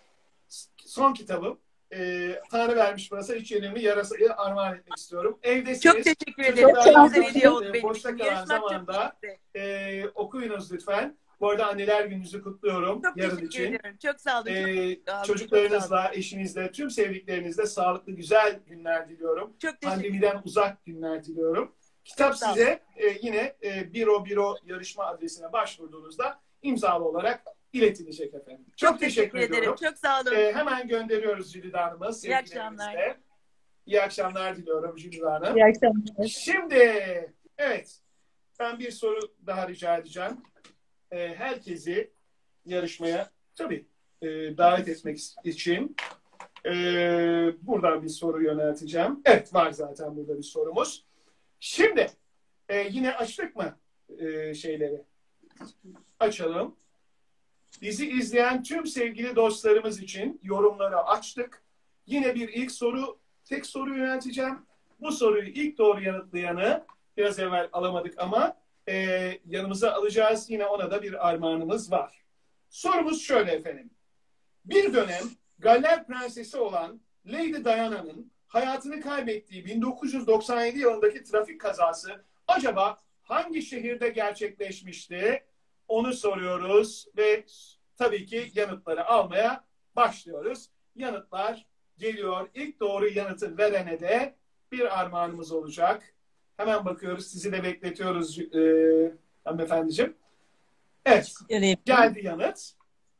Speaker 1: son kitabım e, Tanrı vermiş burası hiç yenilmi yarasayı armağan etmek istiyorum. Evdesiniz.
Speaker 5: Çok teşekkür ederim.
Speaker 1: Çocuklar,
Speaker 5: Çok güzel hediye
Speaker 1: e,
Speaker 5: oldu benim
Speaker 1: boşta
Speaker 5: için.
Speaker 1: kalan
Speaker 5: Yarışmak çok
Speaker 1: zamanda
Speaker 5: güzeldi.
Speaker 1: e, okuyunuz lütfen. Bu arada anneler gününüzü kutluyorum
Speaker 5: Çok
Speaker 1: yarın
Speaker 5: teşekkür
Speaker 1: için.
Speaker 5: ediyorum. Çok sağ olun. Çok,
Speaker 1: E,
Speaker 5: sağ olun. Çok sağ olun.
Speaker 1: çocuklarınızla, eşinizle, tüm sevdiklerinizle sağlıklı güzel günler diliyorum.
Speaker 5: Çok teşekkür
Speaker 1: Pandemiden uzak günler diliyorum. Kitap
Speaker 5: Sağ olun.
Speaker 1: size e, yine e, Biro Biro yarışma adresine başvurduğunuzda imzalı olarak iletilecek efendim. Çok,
Speaker 5: Çok
Speaker 1: teşekkür,
Speaker 5: teşekkür ederim.
Speaker 1: ediyorum.
Speaker 5: Çok sağ olun.
Speaker 1: E, hemen gönderiyoruz Jülide Hanım'a.
Speaker 5: İyi
Speaker 1: sevgilerimizle.
Speaker 5: akşamlar.
Speaker 1: İyi akşamlar diliyorum Jülide Hanım.
Speaker 6: İyi akşamlar.
Speaker 1: Şimdi evet ben bir soru daha rica edeceğim. E, herkesi yarışmaya tabii e, davet etmek için e, buradan bir soru yönelteceğim. Evet var zaten burada bir sorumuz. Şimdi e, yine açtık mı e, şeyleri? Açalım. Bizi izleyen tüm sevgili dostlarımız için yorumları açtık. Yine bir ilk soru, tek soru yönelteceğim. Bu soruyu ilk doğru yanıtlayanı biraz evvel alamadık ama e, yanımıza alacağız. Yine ona da bir armağanımız var. Sorumuz şöyle efendim. Bir dönem Galler Prensesi olan Lady Diana'nın hayatını kaybettiği bin dokuz yüz doksan yedi yılındaki trafik kazası acaba hangi şehirde gerçekleşmişti? Onu soruyoruz ve tabii ki yanıtları almaya başlıyoruz. Yanıtlar geliyor. İlk doğru yanıtı verene de bir armağanımız olacak. Hemen bakıyoruz. Sizi de bekletiyoruz e, hanımefendiciğim. Evet. Geldi yanıt.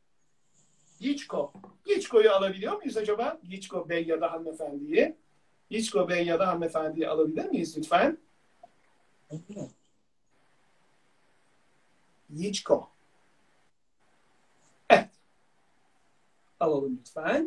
Speaker 1: Yiçko. Yiçko'yu alabiliyor muyuz acaba? Yiçko Bey ya da hanımefendiyi. Yiçko Bey ya da hanımefendiyi alabilir miyiz lütfen? Yiçko. Evet. Alalım lütfen.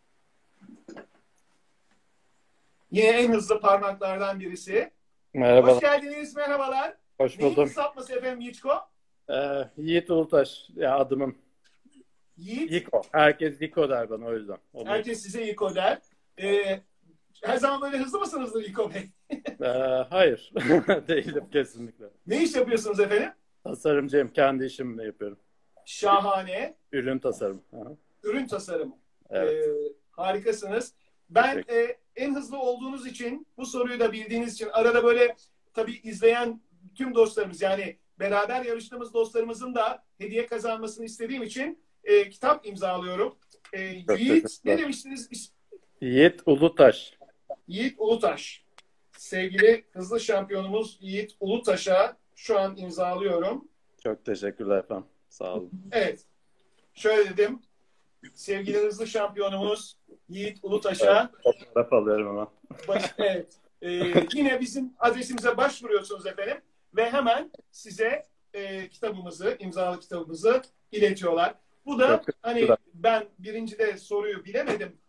Speaker 1: Yine en hızlı parmaklardan birisi.
Speaker 7: Merhaba,
Speaker 1: Hoş geldiniz, merhabalar.
Speaker 7: hoş
Speaker 1: Neyin
Speaker 7: buldum.
Speaker 1: kısaltması efendim Yiçko?
Speaker 7: Ee, Yiğit Ulutaş, ya adımım.
Speaker 1: Yiğit.
Speaker 7: Yiko. Herkes Yiko der bana o yüzden. Onu-
Speaker 1: Herkes size Yiko der. Ee, her zaman böyle hızlı mısınızdır Yiko Bey?
Speaker 7: Ee, hayır, değilim kesinlikle.
Speaker 1: Ne iş yapıyorsunuz efendim?
Speaker 7: Tasarımcıyım, kendi işimle yapıyorum.
Speaker 1: Şahane.
Speaker 7: Ürün tasarım. Aha.
Speaker 1: Ürün tasarımı.
Speaker 7: Evet.
Speaker 1: Ee, harikasınız. Ben
Speaker 7: Teşekkür.
Speaker 1: e, en hızlı olduğunuz için, bu soruyu da bildiğiniz için arada böyle tabii izleyen tüm dostlarımız yani beraber yarıştığımız dostlarımızın da hediye kazanmasını istediğim için e, kitap imzalıyorum. E,
Speaker 7: Çok
Speaker 1: Yiğit,
Speaker 7: teşekkürler.
Speaker 1: ne demiştiniz? İs-
Speaker 7: Yiğit Ulutaş.
Speaker 1: Yiğit Ulutaş. Sevgili hızlı şampiyonumuz Yiğit Ulutaş'a şu an imzalıyorum.
Speaker 7: Çok teşekkürler efendim. Sağ olun.
Speaker 1: Evet. Şöyle dedim. Sevgili hızlı şampiyonumuz Yiğit Ulutaş'a
Speaker 7: Fotoğraf alıyorum hemen.
Speaker 1: baş- evet. Ee, yine bizim adresimize başvuruyorsunuz efendim ve hemen size e, kitabımızı, imzalı kitabımızı iletiyorlar. Bu da
Speaker 7: Çok
Speaker 1: hani
Speaker 7: teşekkürler.
Speaker 1: ben birincide soruyu bilemedim.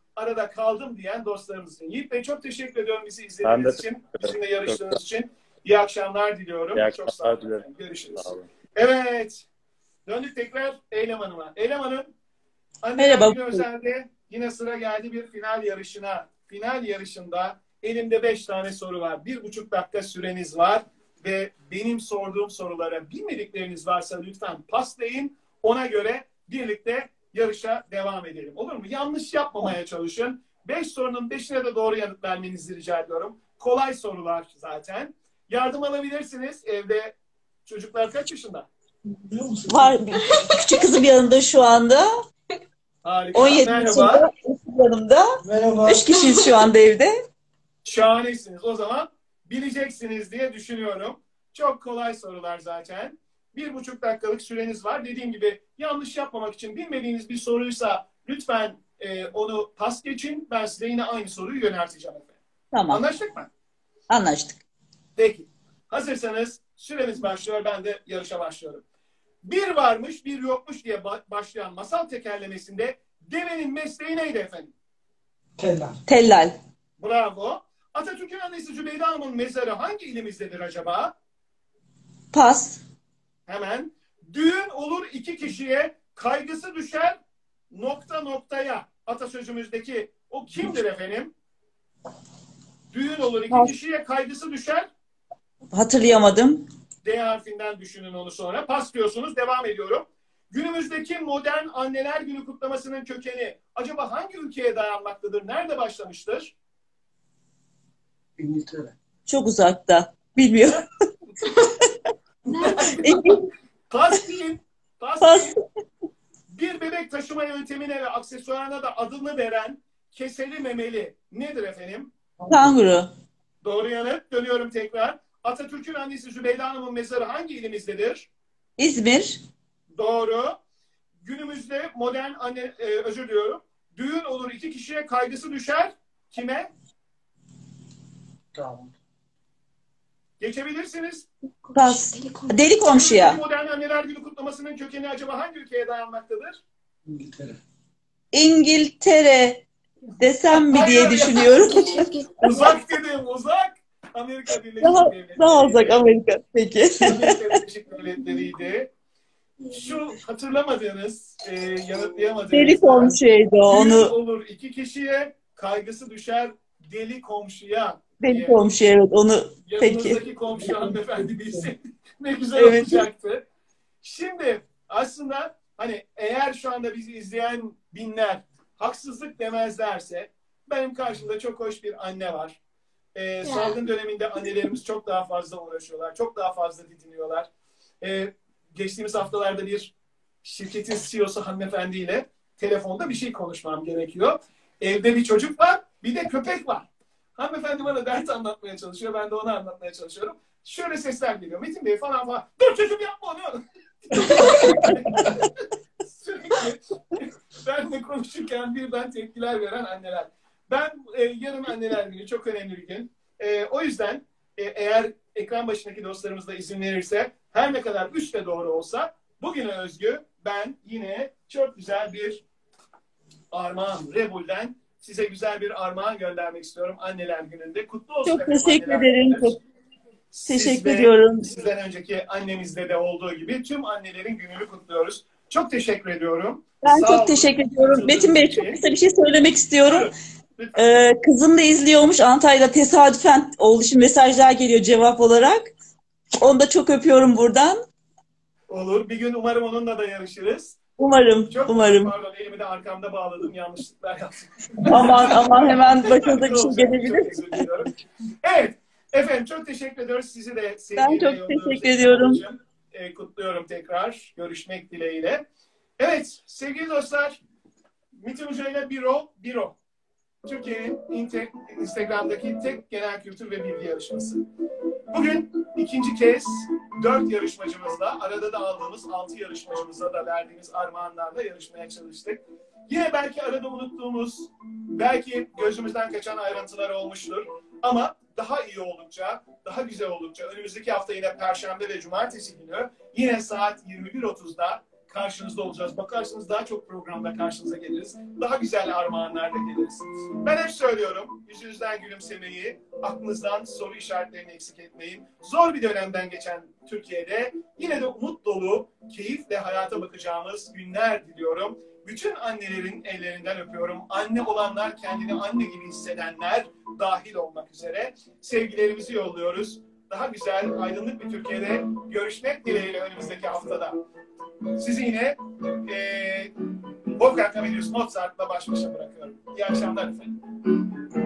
Speaker 1: arada kaldım diyen dostlarımız için. Yiğit Bey çok teşekkür ediyorum bizi
Speaker 7: Ben de
Speaker 1: izlediğiniz için,
Speaker 7: teşekkür ederim.
Speaker 1: bizimle yarıştığınız için. İyi akşamlar diliyorum.
Speaker 7: İyi
Speaker 1: Çok sağ olun.
Speaker 7: akşamlar dilerim.
Speaker 1: efendim. Görüşürüz.
Speaker 7: Sağ olun.
Speaker 1: Evet. Döndük tekrar Eylem Hanım'a. Eylem Hanım, Anneler
Speaker 6: Merhaba.
Speaker 1: Günü özelde yine sıra geldi bir final yarışına. Final yarışında elimde beş tane soru var. Bir buçuk dakika süreniz var ve benim sorduğum sorulara bilmedikleriniz varsa lütfen paslayın. Ona göre birlikte yarışa devam edelim. Olur mu? Yanlış yapmamaya çalışın. Beş sorunun beşine de doğru yanıt vermenizi rica ediyorum. Kolay sorular zaten. Yardım alabilirsiniz. Evde çocuklar kaç yaşında?
Speaker 6: Var küçük kızım yanında şu anda.
Speaker 1: Harika.
Speaker 6: on yedi
Speaker 1: Merhaba.
Speaker 6: yaşında. Eşim yanımda.
Speaker 8: Merhaba.
Speaker 6: Üç kişiyiz şu anda evde.
Speaker 1: Şahanesiniz. O zaman bileceksiniz diye düşünüyorum. Çok kolay sorular zaten. Bir buçuk dakikalık süreniz var. Dediğim gibi yanlış yapmamak için bilmediğiniz bir soruysa lütfen e, onu pas geçin. Ben size yine aynı soruyu yönelteceğim efendim.
Speaker 6: Tamam.
Speaker 1: Anlaştık mı?
Speaker 6: Anlaştık.
Speaker 1: Peki. Hazırsanız süremiz başlıyor. Ben de yarışa başlıyorum. Bir varmış bir yokmuş diye ba- başlayan masal tekerlemesinde devenin mesleği neydi efendim?
Speaker 8: Teller.
Speaker 6: Tellal.
Speaker 1: Bravo. Atatürk'ün annesi Zübeyde Hanım'ın mezarı hangi ilimizdedir acaba?
Speaker 6: Pas.
Speaker 1: Hemen. Düğün olur iki kişiye, kaygısı düşer nokta noktaya. Atasözümüzdeki o kimdir efendim? Düğün olur iki
Speaker 6: Pas.
Speaker 1: kişiye, kaygısı düşer.
Speaker 6: Hatırlayamadım.
Speaker 1: D harfinden düşünün onu sonra. Pas diyorsunuz. Devam ediyorum. Günümüzdeki modern anneler günü kutlamasının kökeni acaba hangi ülkeye dayanmaktadır? Nerede başlamıştır?
Speaker 8: İngiltere.
Speaker 6: Çok uzakta. Bilmiyorum.
Speaker 1: Pas değil. Pas,
Speaker 6: Pas.
Speaker 1: değil. Bir bebek taşıma yöntemine ve aksesuarına da adını veren keseli memeli nedir efendim?
Speaker 6: Kanguru.
Speaker 1: Doğru yanıt. Dönüyorum tekrar. Atatürk'ün annesi Zübeyde Hanım'ın mezarı hangi ilimizdedir?
Speaker 6: İzmir.
Speaker 1: Doğru. Günümüzde modern anne, e, özür diliyorum. Düğün olur iki kişiye, kaygısı düşer. Kime?
Speaker 8: Tamam.
Speaker 1: Geçebilirsiniz.
Speaker 6: Pas. Deli komşuya.
Speaker 1: Modern anneler günü kutlamasının kökeni acaba hangi ülkeye dayanmaktadır?
Speaker 8: İngiltere.
Speaker 6: İngiltere desem mi diye düşünüyorum.
Speaker 1: Uzak dedim, uzak. Amerika Birleşik
Speaker 6: Daha,
Speaker 1: Devletleri.
Speaker 6: daha uzak Amerika. Peki.
Speaker 1: Amerika Birleşik Devletleri'ydi. Şu hatırlamadığınız, e, yanıtlayamadığınız...
Speaker 6: Deli komşuydu
Speaker 1: Düğün
Speaker 6: onu.
Speaker 1: olur iki kişiye, kaygısı düşer deli komşuya.
Speaker 6: Deli
Speaker 1: diye.
Speaker 6: komşu evet onu. Peki.
Speaker 1: Yanınızdaki komşu hanımefendi bilse ne güzel
Speaker 6: Evet.
Speaker 1: olacaktı. Şimdi aslında hani eğer şu anda bizi izleyen binler haksızlık demezlerse benim karşımda çok hoş bir anne var. Ee, salgın döneminde annelerimiz çok daha fazla uğraşıyorlar. Çok daha fazla didiniyorlar. Ee, geçtiğimiz haftalarda bir şirketin C E O'su hanımefendiyle telefonda bir şey konuşmam gerekiyor. Evde bir çocuk var, bir de köpek var. Hanımefendi bana dert anlatmaya çalışıyor. Ben de ona anlatmaya çalışıyorum. Şöyle sesler geliyor. Metin Bey falan falan. Dur çocuğum yapma onu. Sürekli benle konuşurken birden tepkiler veren anneler. Ben e, yarın anneler günü çok önemli bir gün. E, o yüzden e, eğer ekran başındaki dostlarımız da izin verirse her ne kadar üç de doğru olsa bugüne özgü ben yine çok güzel bir armağan Rebul'den size güzel bir armağan göndermek istiyorum anneler gününde. Kutlu olsun.
Speaker 6: Çok
Speaker 1: efendim
Speaker 6: teşekkür
Speaker 1: anneler
Speaker 6: ederim.
Speaker 1: gününüz.
Speaker 6: Çok
Speaker 1: Siz
Speaker 6: teşekkür
Speaker 1: ve
Speaker 6: ediyorum.
Speaker 1: Sizden önceki annemizde de olduğu gibi tüm annelerin gününü kutluyoruz. Çok teşekkür ediyorum.
Speaker 6: Ben
Speaker 1: Sağ
Speaker 6: çok
Speaker 1: olun.
Speaker 6: teşekkür ediyorum. Metin Bey çok kısa bir şey söylemek istiyorum.
Speaker 1: Buyurun. Lütfen.
Speaker 6: Ee, kızım da izliyormuş. Antalya'da tesadüfen olduğu için mesajlar geliyor cevap olarak. Onu da çok öpüyorum buradan.
Speaker 1: Olur. Bir gün umarım onunla da yarışırız.
Speaker 6: Umarım,
Speaker 1: Çok
Speaker 6: umarım.
Speaker 1: pardon elimi de arkamda bağladım. Yanlışlıklar yaptım.
Speaker 6: Aman aman hemen başınıza bir şey
Speaker 1: Çok
Speaker 6: gelebilir.
Speaker 1: özür diliyorum. Evet. Efendim çok teşekkür ediyoruz. Sizi de
Speaker 6: Ben
Speaker 1: sevgiyle
Speaker 6: çok
Speaker 1: yolluyoruz.
Speaker 6: teşekkür ediyorum.
Speaker 1: E, kutluyorum tekrar. Görüşmek dileğiyle. Evet sevgili dostlar. Metin Hoca ile Biro, Biro. Türkiye'nin inte- Instagram'daki tek genel kültür ve bilgi yarışması. Bugün ikinci kez dört yarışmacımızla, arada da aldığımız altı yarışmacımıza da verdiğimiz armağanlarla yarışmaya çalıştık. Yine belki arada unuttuğumuz, belki gözümüzden kaçan ayrıntılar olmuştur. Ama daha iyi oldukça, daha güzel oldukça önümüzdeki hafta yine Perşembe ve Cumartesi günü yine saat yirmi bir otuzda karşınızda olacağız. Bakarsınız daha çok programda karşınıza geliriz. Daha güzel armağanlarla geliriz. Ben hep söylüyorum, yüzünüzden gülümsemeyi, aklınızdan soru işaretlerini eksik etmeyin. Zor bir dönemden geçen Türkiye'de yine de umut dolu, keyifle hayata bakacağımız günler diliyorum. Bütün annelerin ellerinden öpüyorum. Anne olanlar, kendini anne gibi hissedenler dahil olmak üzere sevgilerimizi yolluyoruz. Daha güzel, aydınlık bir Türkiye'de görüşmek dileğiyle önümüzdeki haftada. Sizi yine e, Wolfgang Amadeus Mozart'la baş başa bırakıyorum. İyi akşamlar efendim.